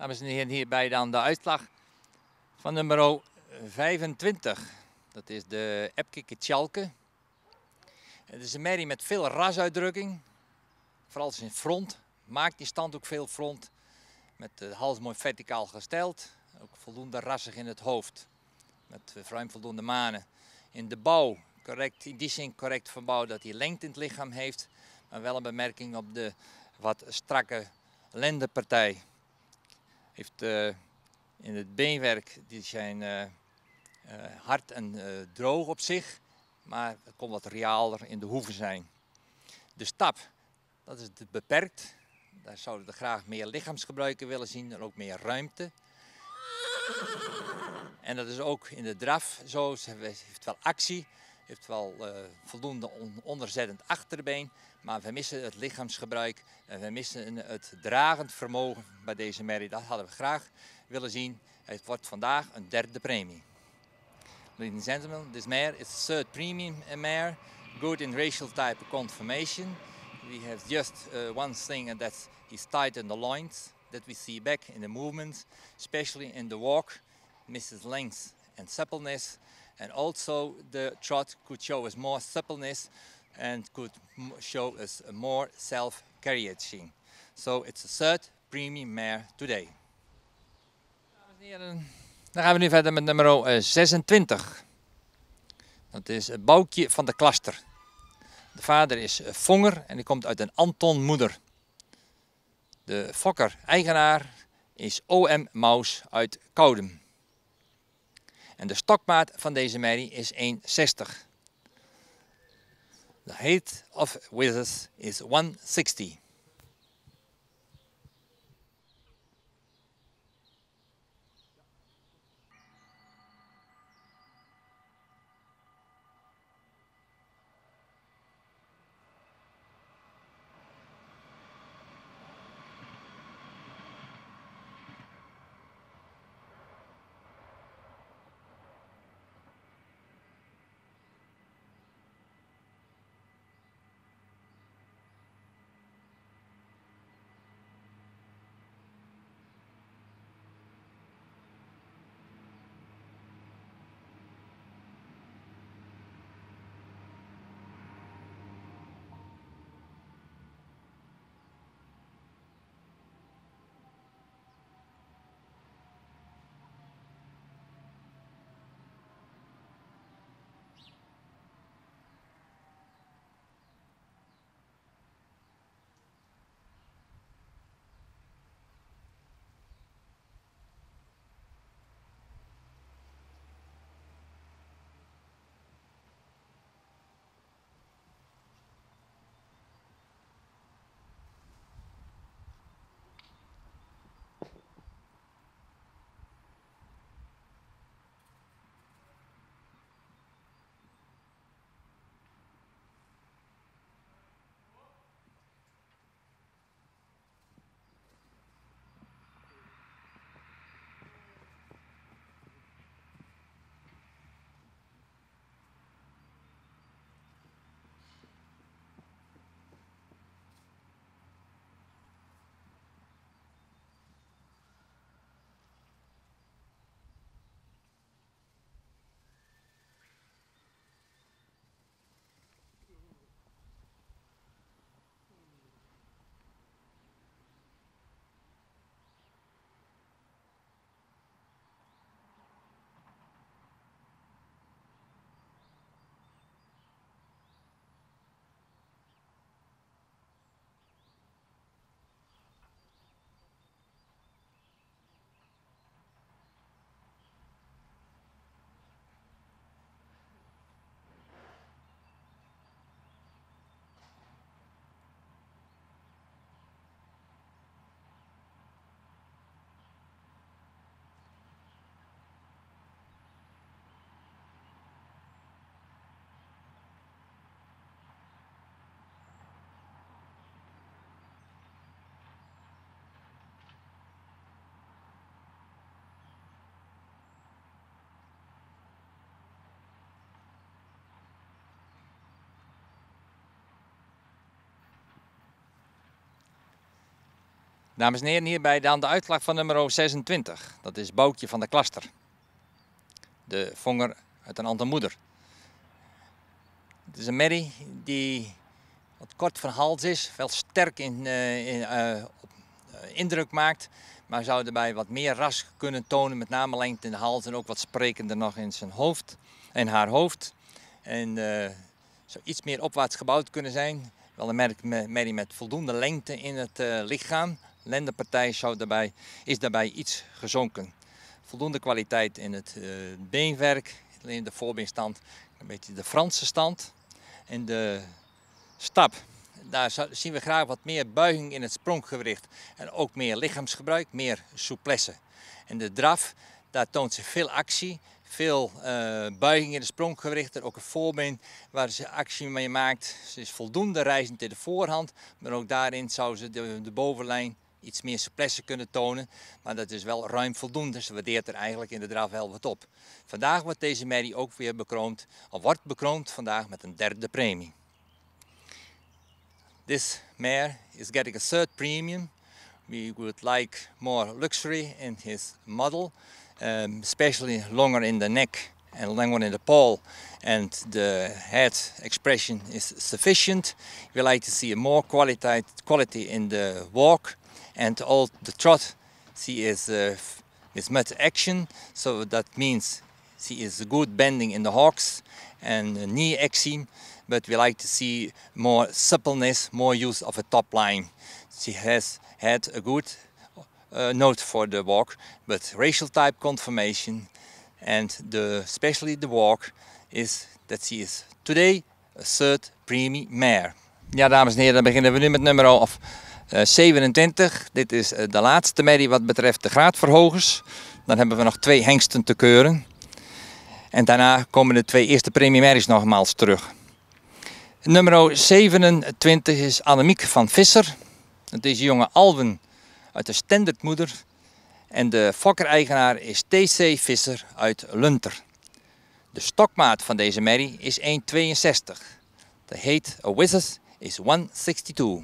Speaker 1: Dames en heren, hierbij dan de uitslag van nummer 25. Dat is de Epkeke Tjalke. Het is een merrie met veel rasuitdrukking. Vooral zijn front. Maakt die stand ook veel front. Met de hals mooi verticaal gesteld. Ook voldoende rassig in het hoofd. Met ruim voldoende manen. In de bouw, correct, in die zin correct van bouw dat hij lengte in het lichaam heeft. Maar wel een bemerking op de wat strakke lendenpartij. Heeft in het beenwerk, die zijn hard en droog op zich. Maar het kon wat realer in de hoeven zijn. De stap, dat is beperkt. Daar zouden we graag meer lichaamsgebruik in willen zien en ook meer ruimte. En dat is ook in de draf zo. Ze heeft wel actie, heeft wel voldoende onderzettend achterbeen. Maar we missen het lichaamsgebruik en we missen het dragend vermogen bij deze merrie. Dat hadden we graag willen zien. Het wordt vandaag een derde premie. Ladies and gentlemen, this mare is a third premium mare, good in racial type conformation. We have just one thing, and that is tight in the loins, that we see back in the movements, especially in the walk, misses length and suppleness, and also the trot could show us more suppleness and could show us a more self-carrying. So it's a third premium mare today. Dames en heren, dan gaan we nu verder met nummer 26. Dat is het Boukje van de Klaster. De vader is Vonger en die komt uit een Anton moeder. De fokker-eigenaar is O.M. Maus uit Koudem. En de stokmaat van deze merrie is 1,60. De height of withers is 160. Dames en heren, hierbij dan de uitslag van nummer 26. Dat is Boukje van de Klaster. De vonger uit een andere moeder. Het is een merrie die wat kort van hals is, wel sterk indruk maakt. Maar zou daarbij wat meer ras kunnen tonen, met name lengte in de hals en ook wat sprekender nog in zijn hoofd en haar hoofd. En zou iets meer opwaarts gebouwd kunnen zijn. Wel een merrie met voldoende lengte in het lichaam. De lendenpartij is daarbij iets gezonken. Voldoende kwaliteit in het beenwerk, alleen de voorbeenstand, een beetje de Franse stand. En de stap, daar zien we graag wat meer buiging in het spronggewricht en ook meer lichaamsgebruik, meer souplesse. En de draf, daar toont zich veel actie, veel buiging in het spronggewricht en ook een voorbeen waar ze actie mee maakt. Ze is voldoende reizend in de voorhand, maar ook daarin zou ze de bovenlijn iets meer souplesse kunnen tonen. Maar dat is wel ruim voldoende, ze waardeert er eigenlijk in de draf wel wat op. Vandaag wordt deze merrie ook weer bekroond, of wordt bekroond vandaag met een derde premie. This mare is getting a third premium. We would like more luxury in his model, especially longer in the neck and longer in the paw, and the head expression is sufficient. We like to see a more quality in the walk, and all the trot she is with much action, so that means she is good bending in the hocks and knee axiom. But we like to see more suppleness, more use of a top line. She has had a good note for the walk, but racial type conformation and especially the walk is that she is today a third premie mare. Ja, dames en heren, dan beginnen we nu met nummer 27. Dit is de laatste merrie wat betreft de graadverhogers. Dan hebben we nog 2 hengsten te keuren. En daarna komen de 2 eerste premie merries nogmaals terug. Nummer 27 is Annemiek van Visser. Deze jonge Alwen uit de standaardmoeder. En de fokker-eigenaar is T.C. Visser uit Lunter. De stokmaat van deze merrie is 1,62. De height of withers is 162.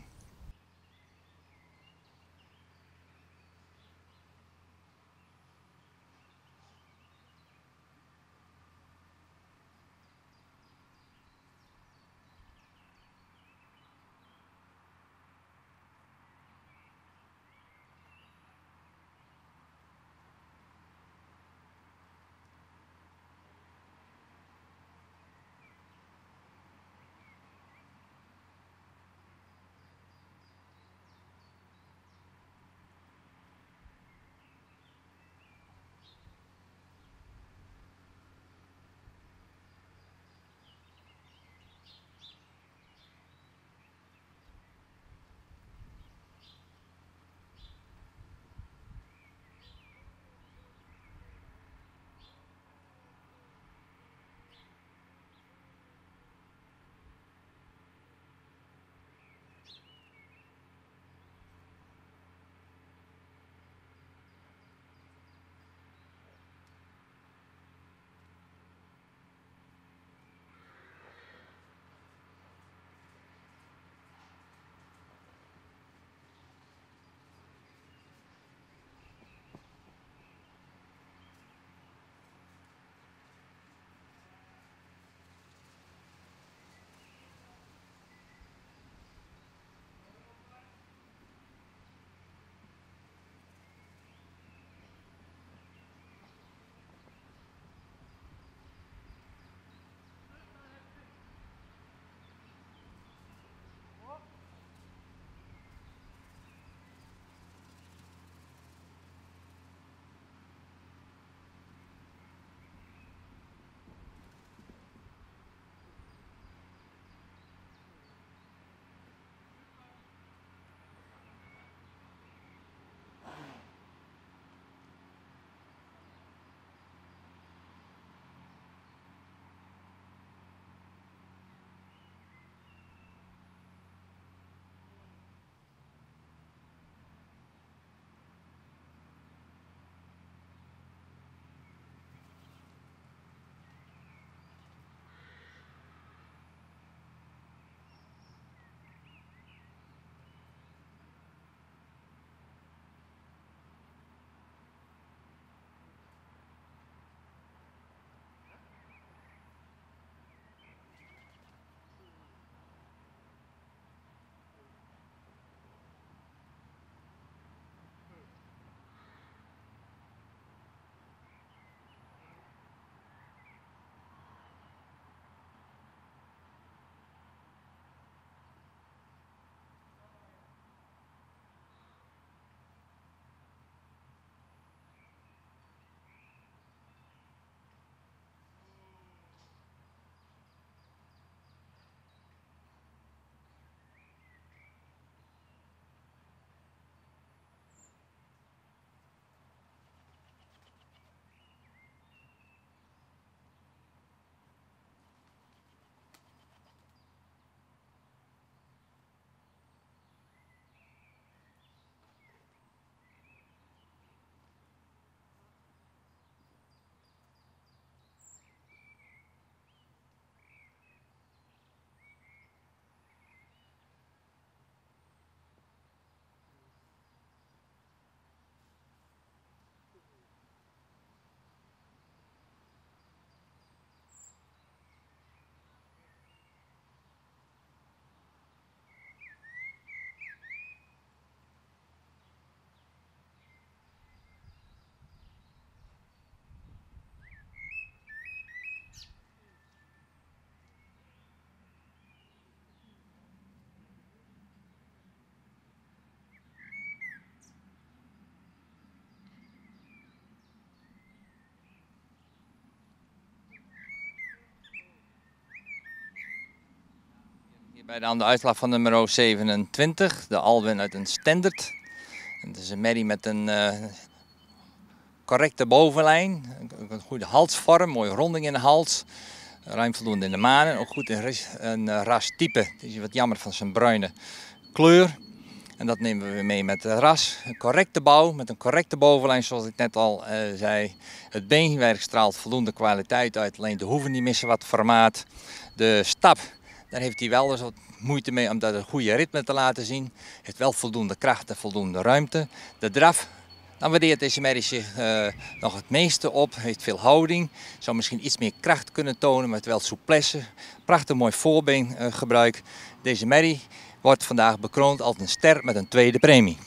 Speaker 1: Bij de uitslag van nummer 27, de Alwin uit een standaard. Het is een merrie met een correcte bovenlijn, een goede halsvorm, mooie ronding in de hals. Ruim voldoende in de manen, ook goed in een rastype. Het is wat jammer van zijn bruine kleur. En dat nemen we mee met het ras. Een correcte bouw met een correcte bovenlijn, zoals ik net al zei. Het beenwerk straalt voldoende kwaliteit uit, alleen de hoeven die missen wat formaat. De stap, daar heeft hij wel eens wat moeite mee om dat een goede ritme te laten zien. Heeft wel voldoende kracht en voldoende ruimte. De draf, dan waardeert deze merrie zich nog het meeste op. Heeft veel houding. Zou misschien iets meer kracht kunnen tonen met wel souplesse. Prachtig mooi voorbeengebruik. Deze merrie wordt vandaag bekroond als een ster met een tweede premie.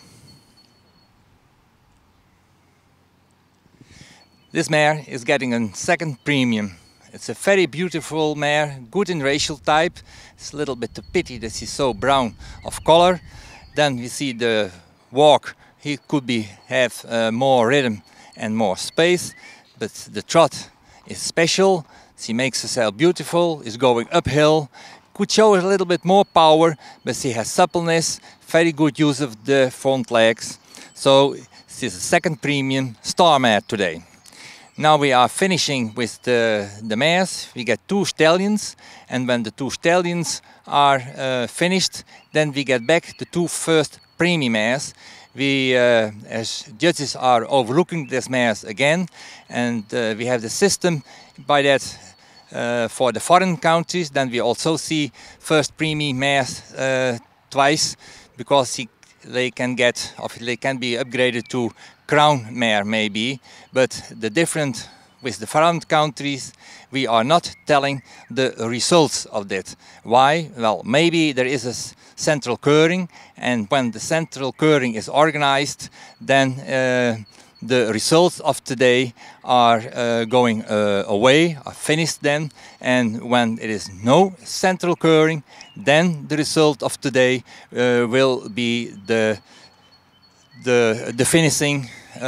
Speaker 1: This mare is getting a second premium. It's a very beautiful mare, good in racial type. It's a little bit a pity that she's so brown of color. Then we see the walk. He could have more rhythm and more space, but the trot is special. She makes herself beautiful, is going uphill. Could show a little bit more power, but she has suppleness, very good use of the front legs. So she's a second premium star mare today. Now we are finishing with the mares. We get 2 stallions, and when the 2 stallions are finished, then we get back the 2 first premium mares. We, as judges, are overlooking these mares again, and we have the system by that for the foreign countries. Then we also see first premium mares twice, because they can get, or they can be upgraded to crown mare maybe, but the difference with the foreign countries, we are not telling the results of that. Why? Well, maybe there is a central curing, and when the central curing is organized, then the results of today are going away, are finished then, and when it is no central curing, then the result of today will be the finishing.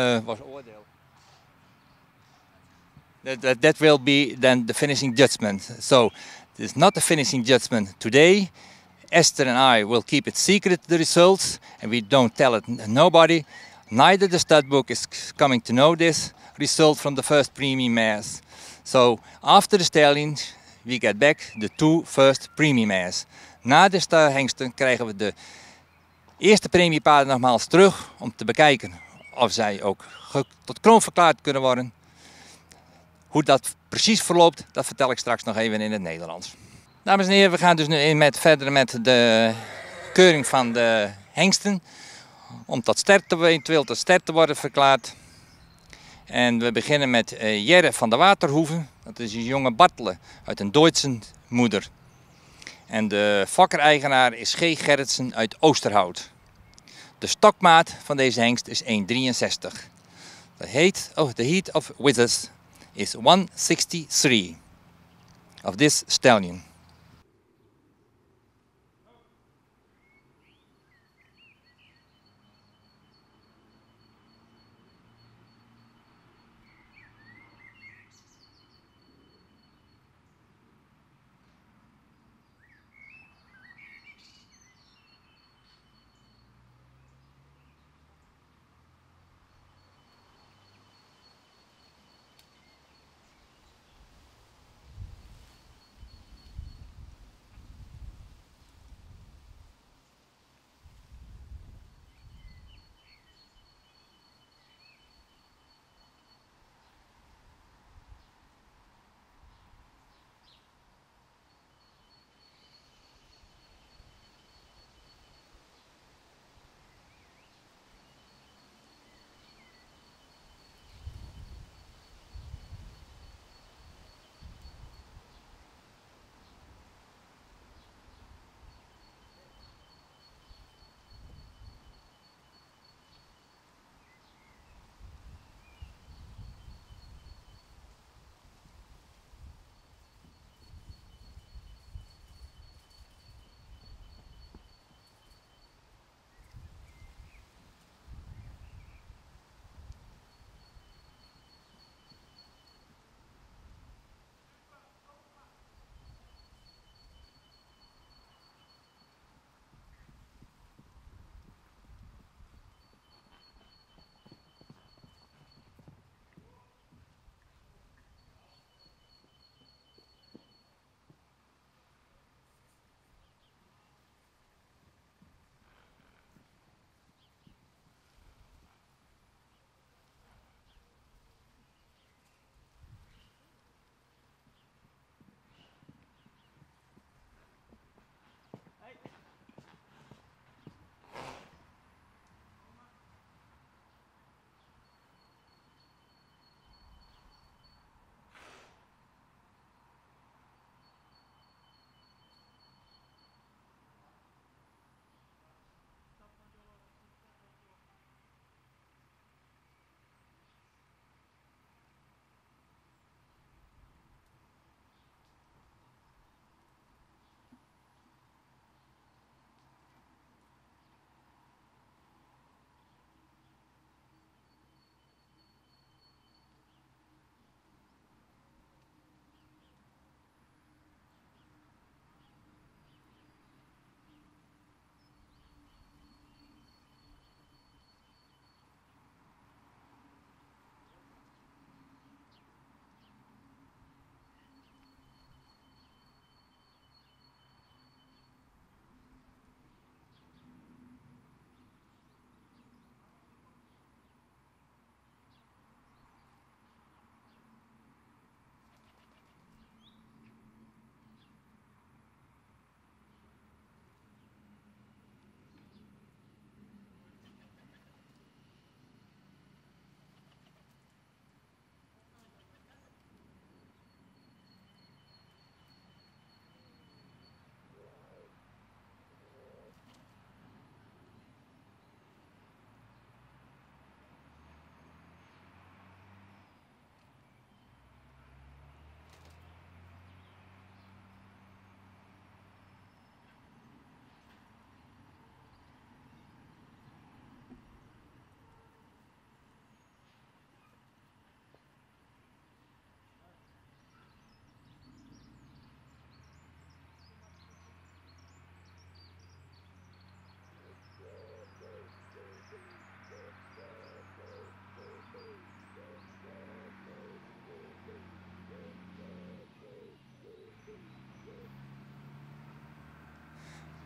Speaker 1: That will be then the finishing judgment. So it is not the finishing judgment today. Esther and I will keep it secret, the results, and we don't tell it nobody. Neither the stud book is coming to know this result from the first premium mares. So after the stallions, we get back the 2 first premium mares. Na de hengsten krijgen we de eerste premiepaarden nogmaals terug om te bekijken of zij ook tot kroon verklaard kunnen worden. Hoe dat precies verloopt, dat vertel ik straks nog even in het Nederlands. Dames en heren, we gaan dus nu verder met de keuring van de hengsten. Om eventueel tot ster te worden verklaard. En we beginnen met Jerre van der Waterhoeven. Dat is een jonge Bartele uit een Duitse moeder. En de fokker-eigenaar is G. Gerritsen uit Oosterhout. De stokmaat van deze hengst is 1,63. The heat of Withers is 163 of this stallion.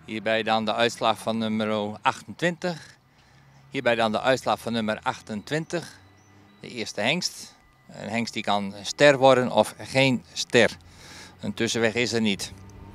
Speaker 1: Hierbij dan de uitslag van nummer 28. Hierbij dan de uitslag van nummer 28. De eerste hengst. Een hengst die kan ster worden of geen ster. Een tussenweg is er niet.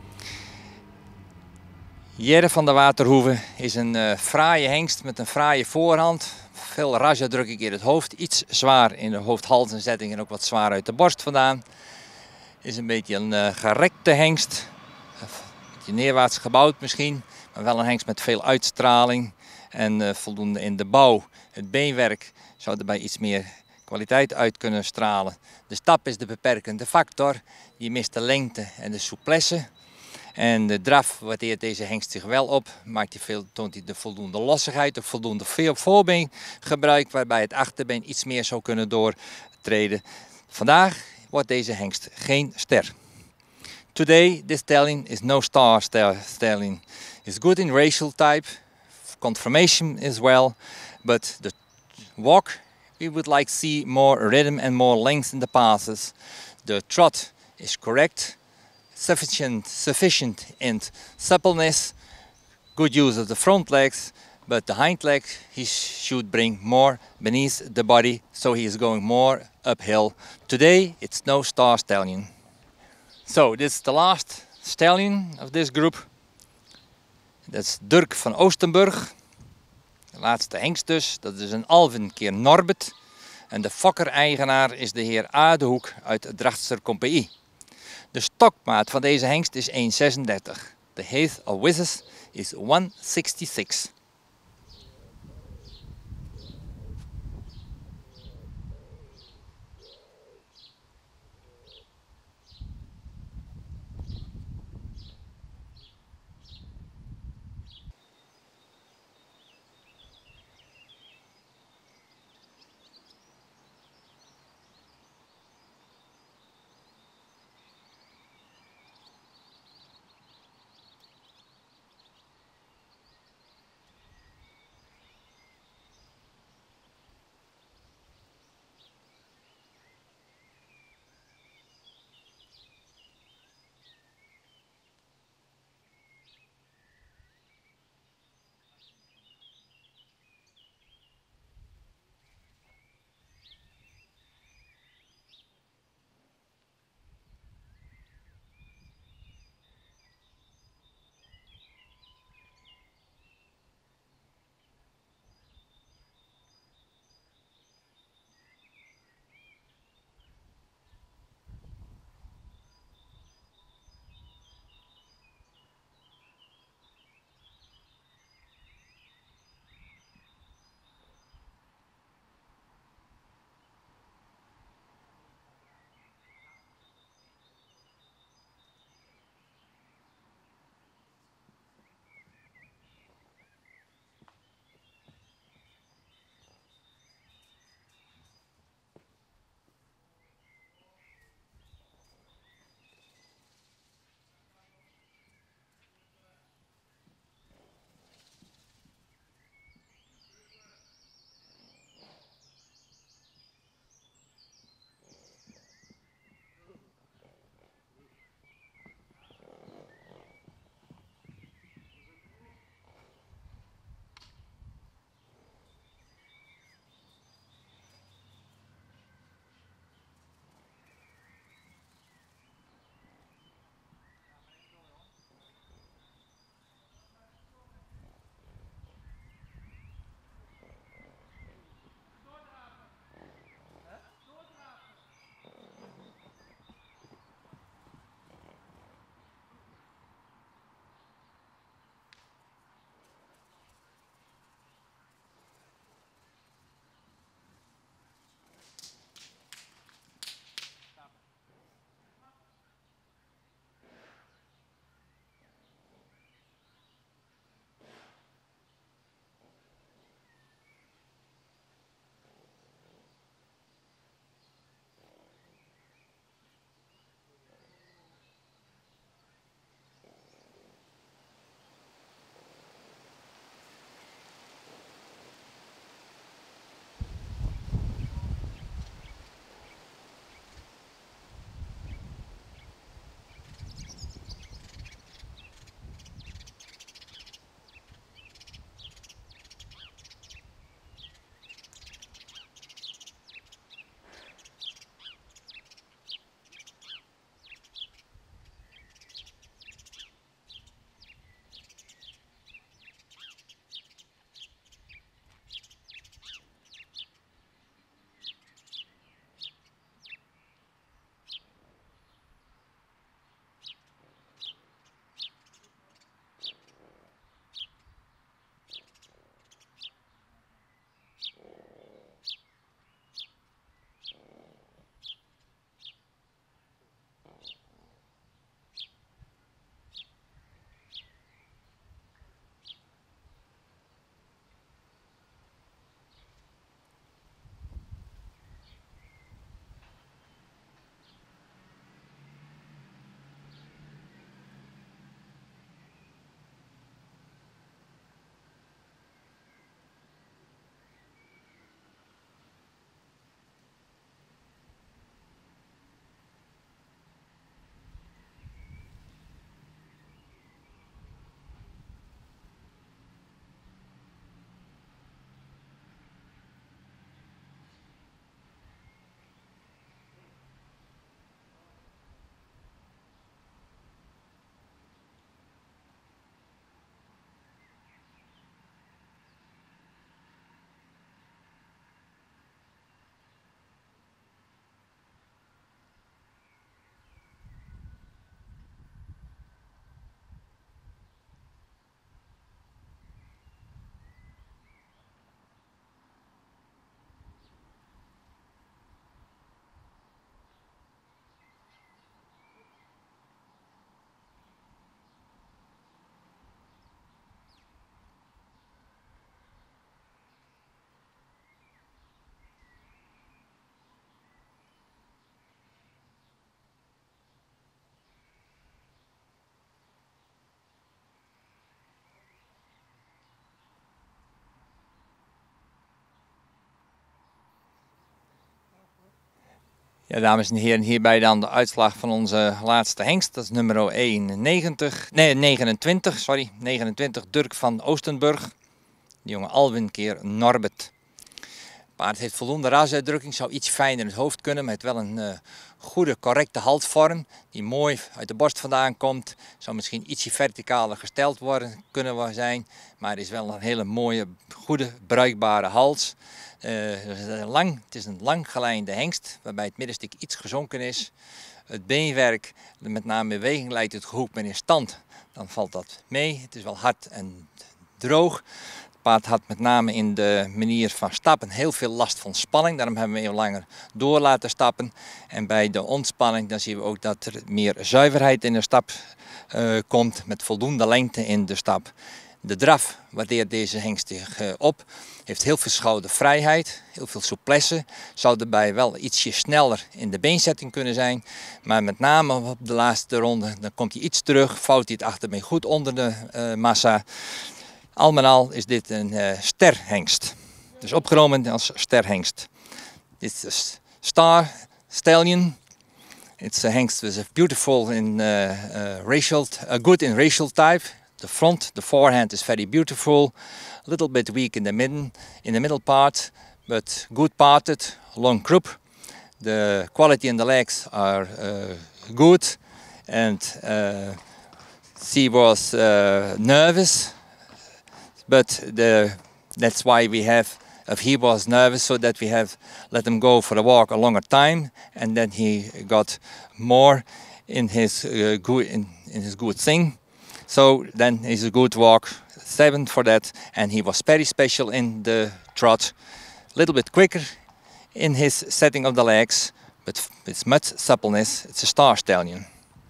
Speaker 1: Jerre van der Waterhoeve is een fraaie hengst met een fraaie voorhand. Veel raja druk ik in het hoofd. Iets zwaar in de hoofd-halsenzetting en ook wat zwaar uit de borst vandaan. Is een beetje een gerekte hengst. Een beetje neerwaarts gebouwd misschien. Maar wel een hengst met veel uitstraling. En voldoende in de bouw. Het beenwerk zou erbij iets meer kwaliteit uit kunnen stralen. De stap is de beperkende factor. Je mist de lengte en de souplesse. En de draf waardeert deze hengst zich wel op. Toont hij de voldoende lossigheid, of voldoende voorbeengebruik, waarbij het achterbeen iets meer zou kunnen doortreden. Vandaag wordt deze hengst geen ster. Today this stallion is no star stallion. It's good in racial type, conformation as well, but the walk we would like to see more rhythm and more length in the passes. The trot is correct. Sufficient in suppleness, good use of the front legs, but the hind leg he should bring more beneath the body, so he is going more uphill. Today it's no star stallion. So this is the last stallion of this group. That's Dirk van Oostenburg. De laatste hengst dus, dat is een Alvin keer Norbert. En de fokker-eigenaar is de heer Adehoek uit Drachtster Compagnie. De stokmaat van deze hengst is 1,36. De height of width is 166. Ja, dames en heren, hierbij dan de uitslag van onze laatste hengst. Dat is nummer 29, Dirk van Oostenburg. De jonge Alwin keer Norbert. Het paard heeft voldoende rasuitdrukking, zou iets fijner in het hoofd kunnen, maar het heeft wel een goede, correcte halsvorm die mooi uit de borst vandaan komt. Zou misschien ietsje verticaler gesteld kunnen zijn, maar het is wel een hele mooie, goede, bruikbare hals. Het is een lang gelijnde hengst, waarbij het middenstuk iets gezonken is. Het beenwerk, met name beweging, lijkt het goed, maar in stand, dan valt dat mee. Het is wel hard en droog. Het paard had met name in de manier van stappen heel veel last van spanning. Daarom hebben we even langer door laten stappen. En bij de ontspanning dan zien we ook dat er meer zuiverheid in de stap komt, met voldoende lengte in de stap. De draf waardeert deze hengst zich op. Heeft heel veel schoudervrijheid, heel veel souplesse. Zou erbij wel ietsje sneller in de beenzetting kunnen zijn. Maar met name op de laatste ronde, dan komt hij iets terug. Vouwt hij het achtermee goed onder de massa. Al met al is dit een sterhengst. Dus opgenomen als sterhengst. Dit is Star Stallion. It's a hengst with a beautiful in good in racial type. The front, the forehand is very beautiful. A little bit weak in the middle part, but good parted, long croup. The quality in the legs are good, and she was nervous, but that's why we have. If he was nervous, so that we have let him go for a walk a longer time, and then he got more in his good thing. So then it's a good walk, 7 for that, and he was very special in the trot, a little bit quicker in his setting of the legs, but with much suppleness. It's a Star Stallion.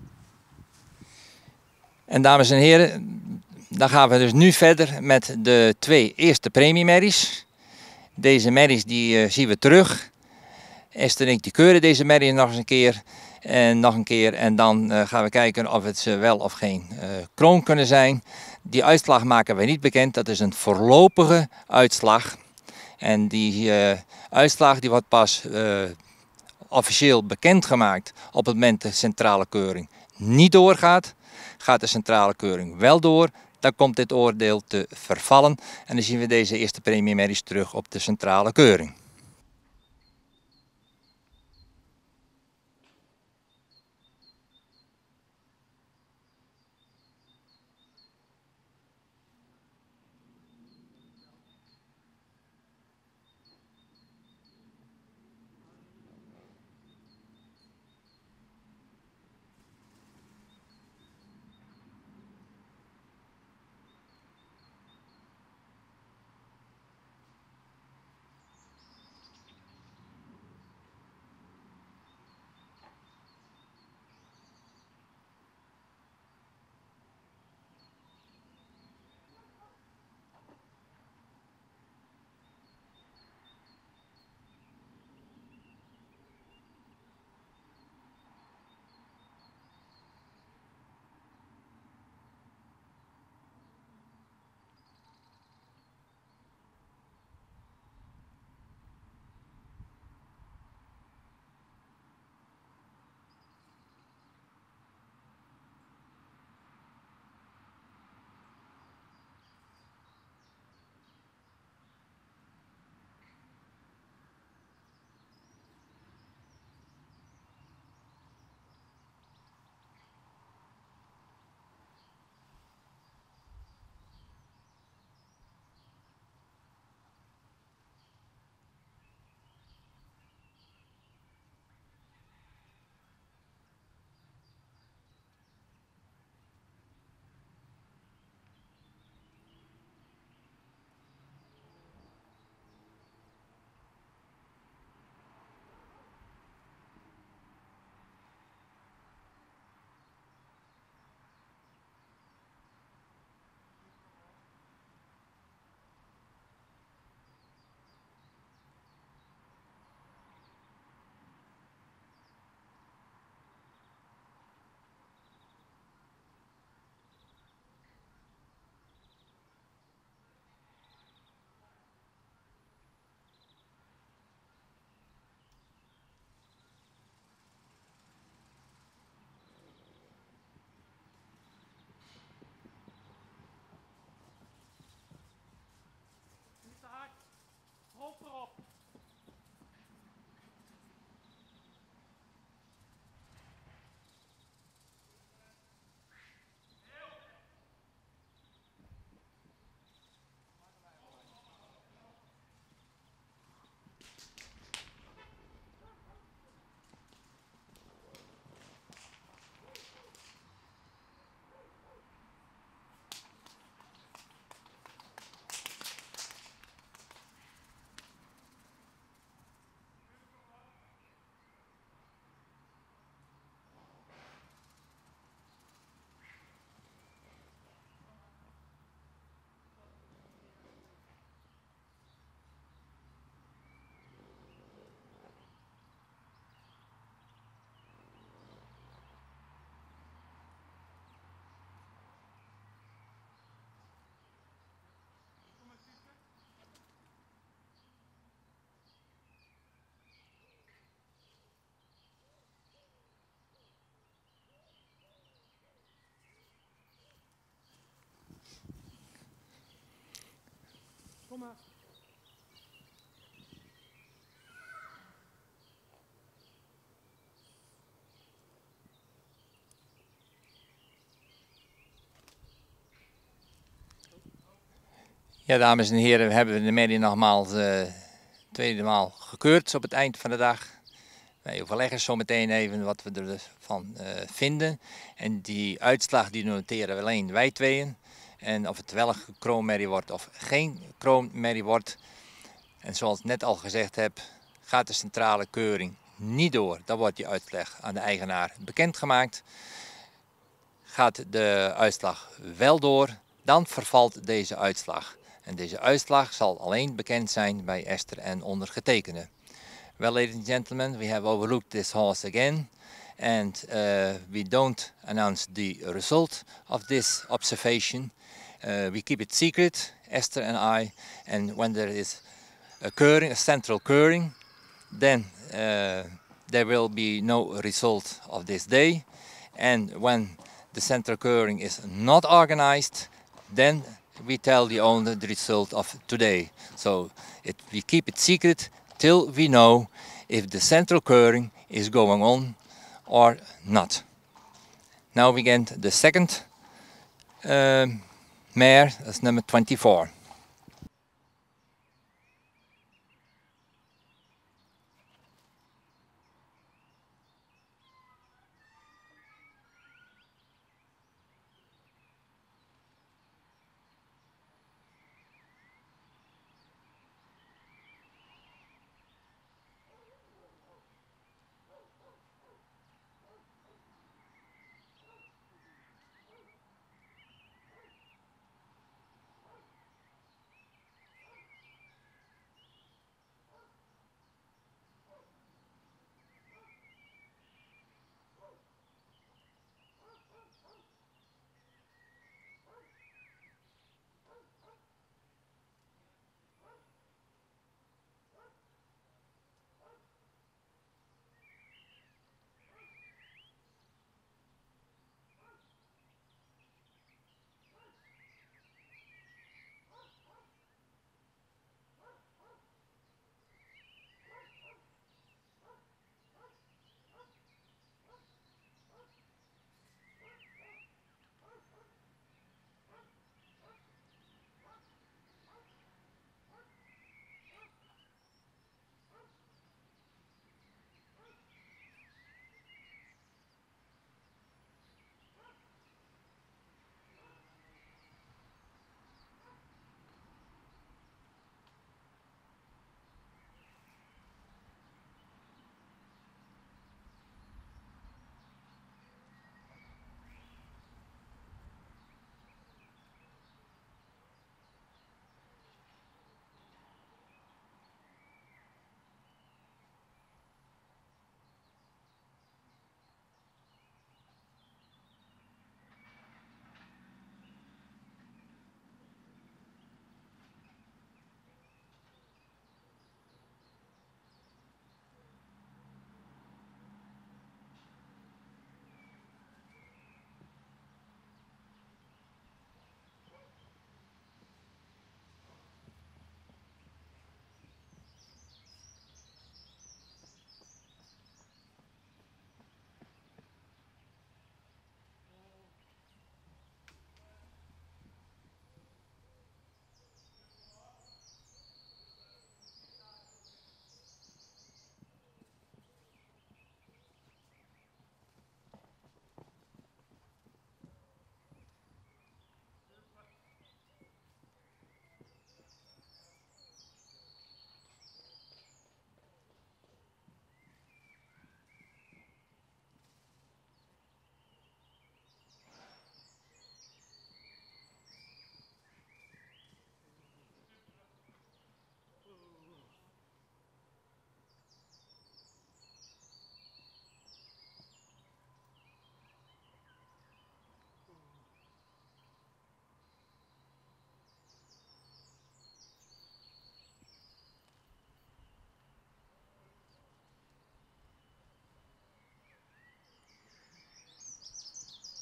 Speaker 1: En dames en heren, dan gaan we dus nu verder met de 2 eerste premiemerries. Deze merries die zien we terug. Esther en ik die keuren deze merries nog eens een keer. En nog een keer. En dan gaan we kijken of het ze wel of geen kroon kunnen zijn. Die uitslag maken wij niet bekend. Dat is een voorlopige uitslag. En die uitslag die wordt pas officieel bekendgemaakt op het moment de centrale keuring niet doorgaat. Gaat de centrale keuring wel door, dan komt dit oordeel te vervallen. En dan zien we deze eerste premiemerries terug op de centrale keuring. Ja, dames en heren, we hebben de medie nogmaals tweede maal gekeurd op het eind van de dag. Wij overleggen zo meteen even wat we ervan vinden. En die uitslag die noteren we alleen wij tweeën. En of het wel een kroonmerrie wordt of geen kroonmerrie wordt. En zoals ik net al gezegd heb, gaat de centrale keuring niet door. Dan wordt die uitslag aan de eigenaar bekendgemaakt. Gaat de uitslag wel door, dan vervalt deze uitslag. En deze uitslag zal alleen bekend zijn bij Esther en ondergetekende. Well, ladies and gentlemen, we have overlooked this horse again, and we don't announce the result of this observation. We keep it secret, Esther and I, and when there is a central curing, then there will be no result of this day. And when the central curing is not organized, then we tell the owner the result of today. So we keep it secret till we know if the central curing is going on or not. Now we get the second mare, that's number 24.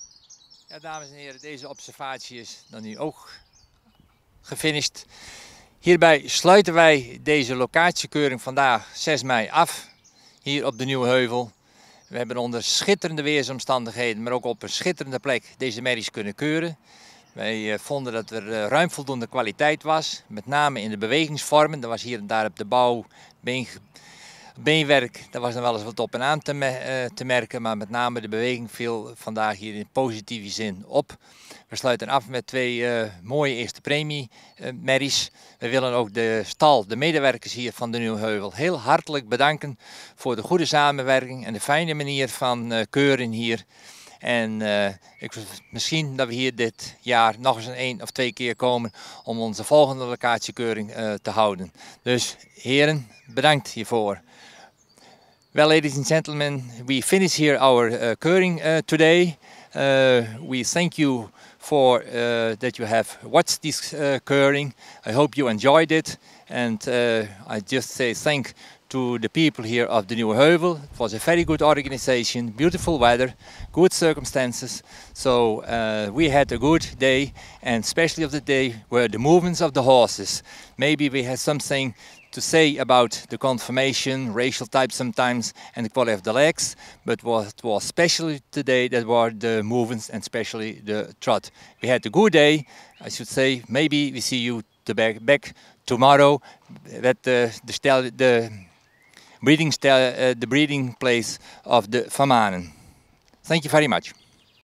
Speaker 1: Ja, dames en heren, deze observatie is dan nu ook gefinished. Hierbij sluiten wij deze locatiekeuring vandaag 6 mei af, hier op de Nieuwe Heuvel. We hebben onder schitterende weersomstandigheden, maar ook op een schitterende plek deze merries kunnen keuren. Wij vonden dat er ruim voldoende kwaliteit was, met name in de bewegingsvormen. Er was hier en daar op de bouw, beenwerk, daar was nog wel eens wat op en aan te merken, maar met name de beweging viel vandaag hier in positieve zin op. We sluiten af met 2 mooie eerste premie merries. We willen ook de stal, de medewerkers hier van de Nieuwe Heuvel heel hartelijk bedanken voor de goede samenwerking en de fijne manier van keuren hier. En misschien dat we hier dit jaar nog eens 1 of 2 keer komen om onze volgende locatiekeuring te houden. Dus heren, bedankt hiervoor. Well, ladies and gentlemen, we finish here our keuring today. We thank you for that you have watched this keuring. I hope you enjoyed it, and I just say thank to the people here of the Nieuwe Heuvel. It was a very good organization, beautiful weather, good circumstances. So we had a good day, and especially of the day were the movements of the horses. Maybe we had something to say about the conformation, racial type sometimes, and the quality of the legs, but what was special today that were the movements and especially the trot. We had a good day, I should say. Maybe we see you back tomorrow at the breeding place of the Famanen. Thank you very much.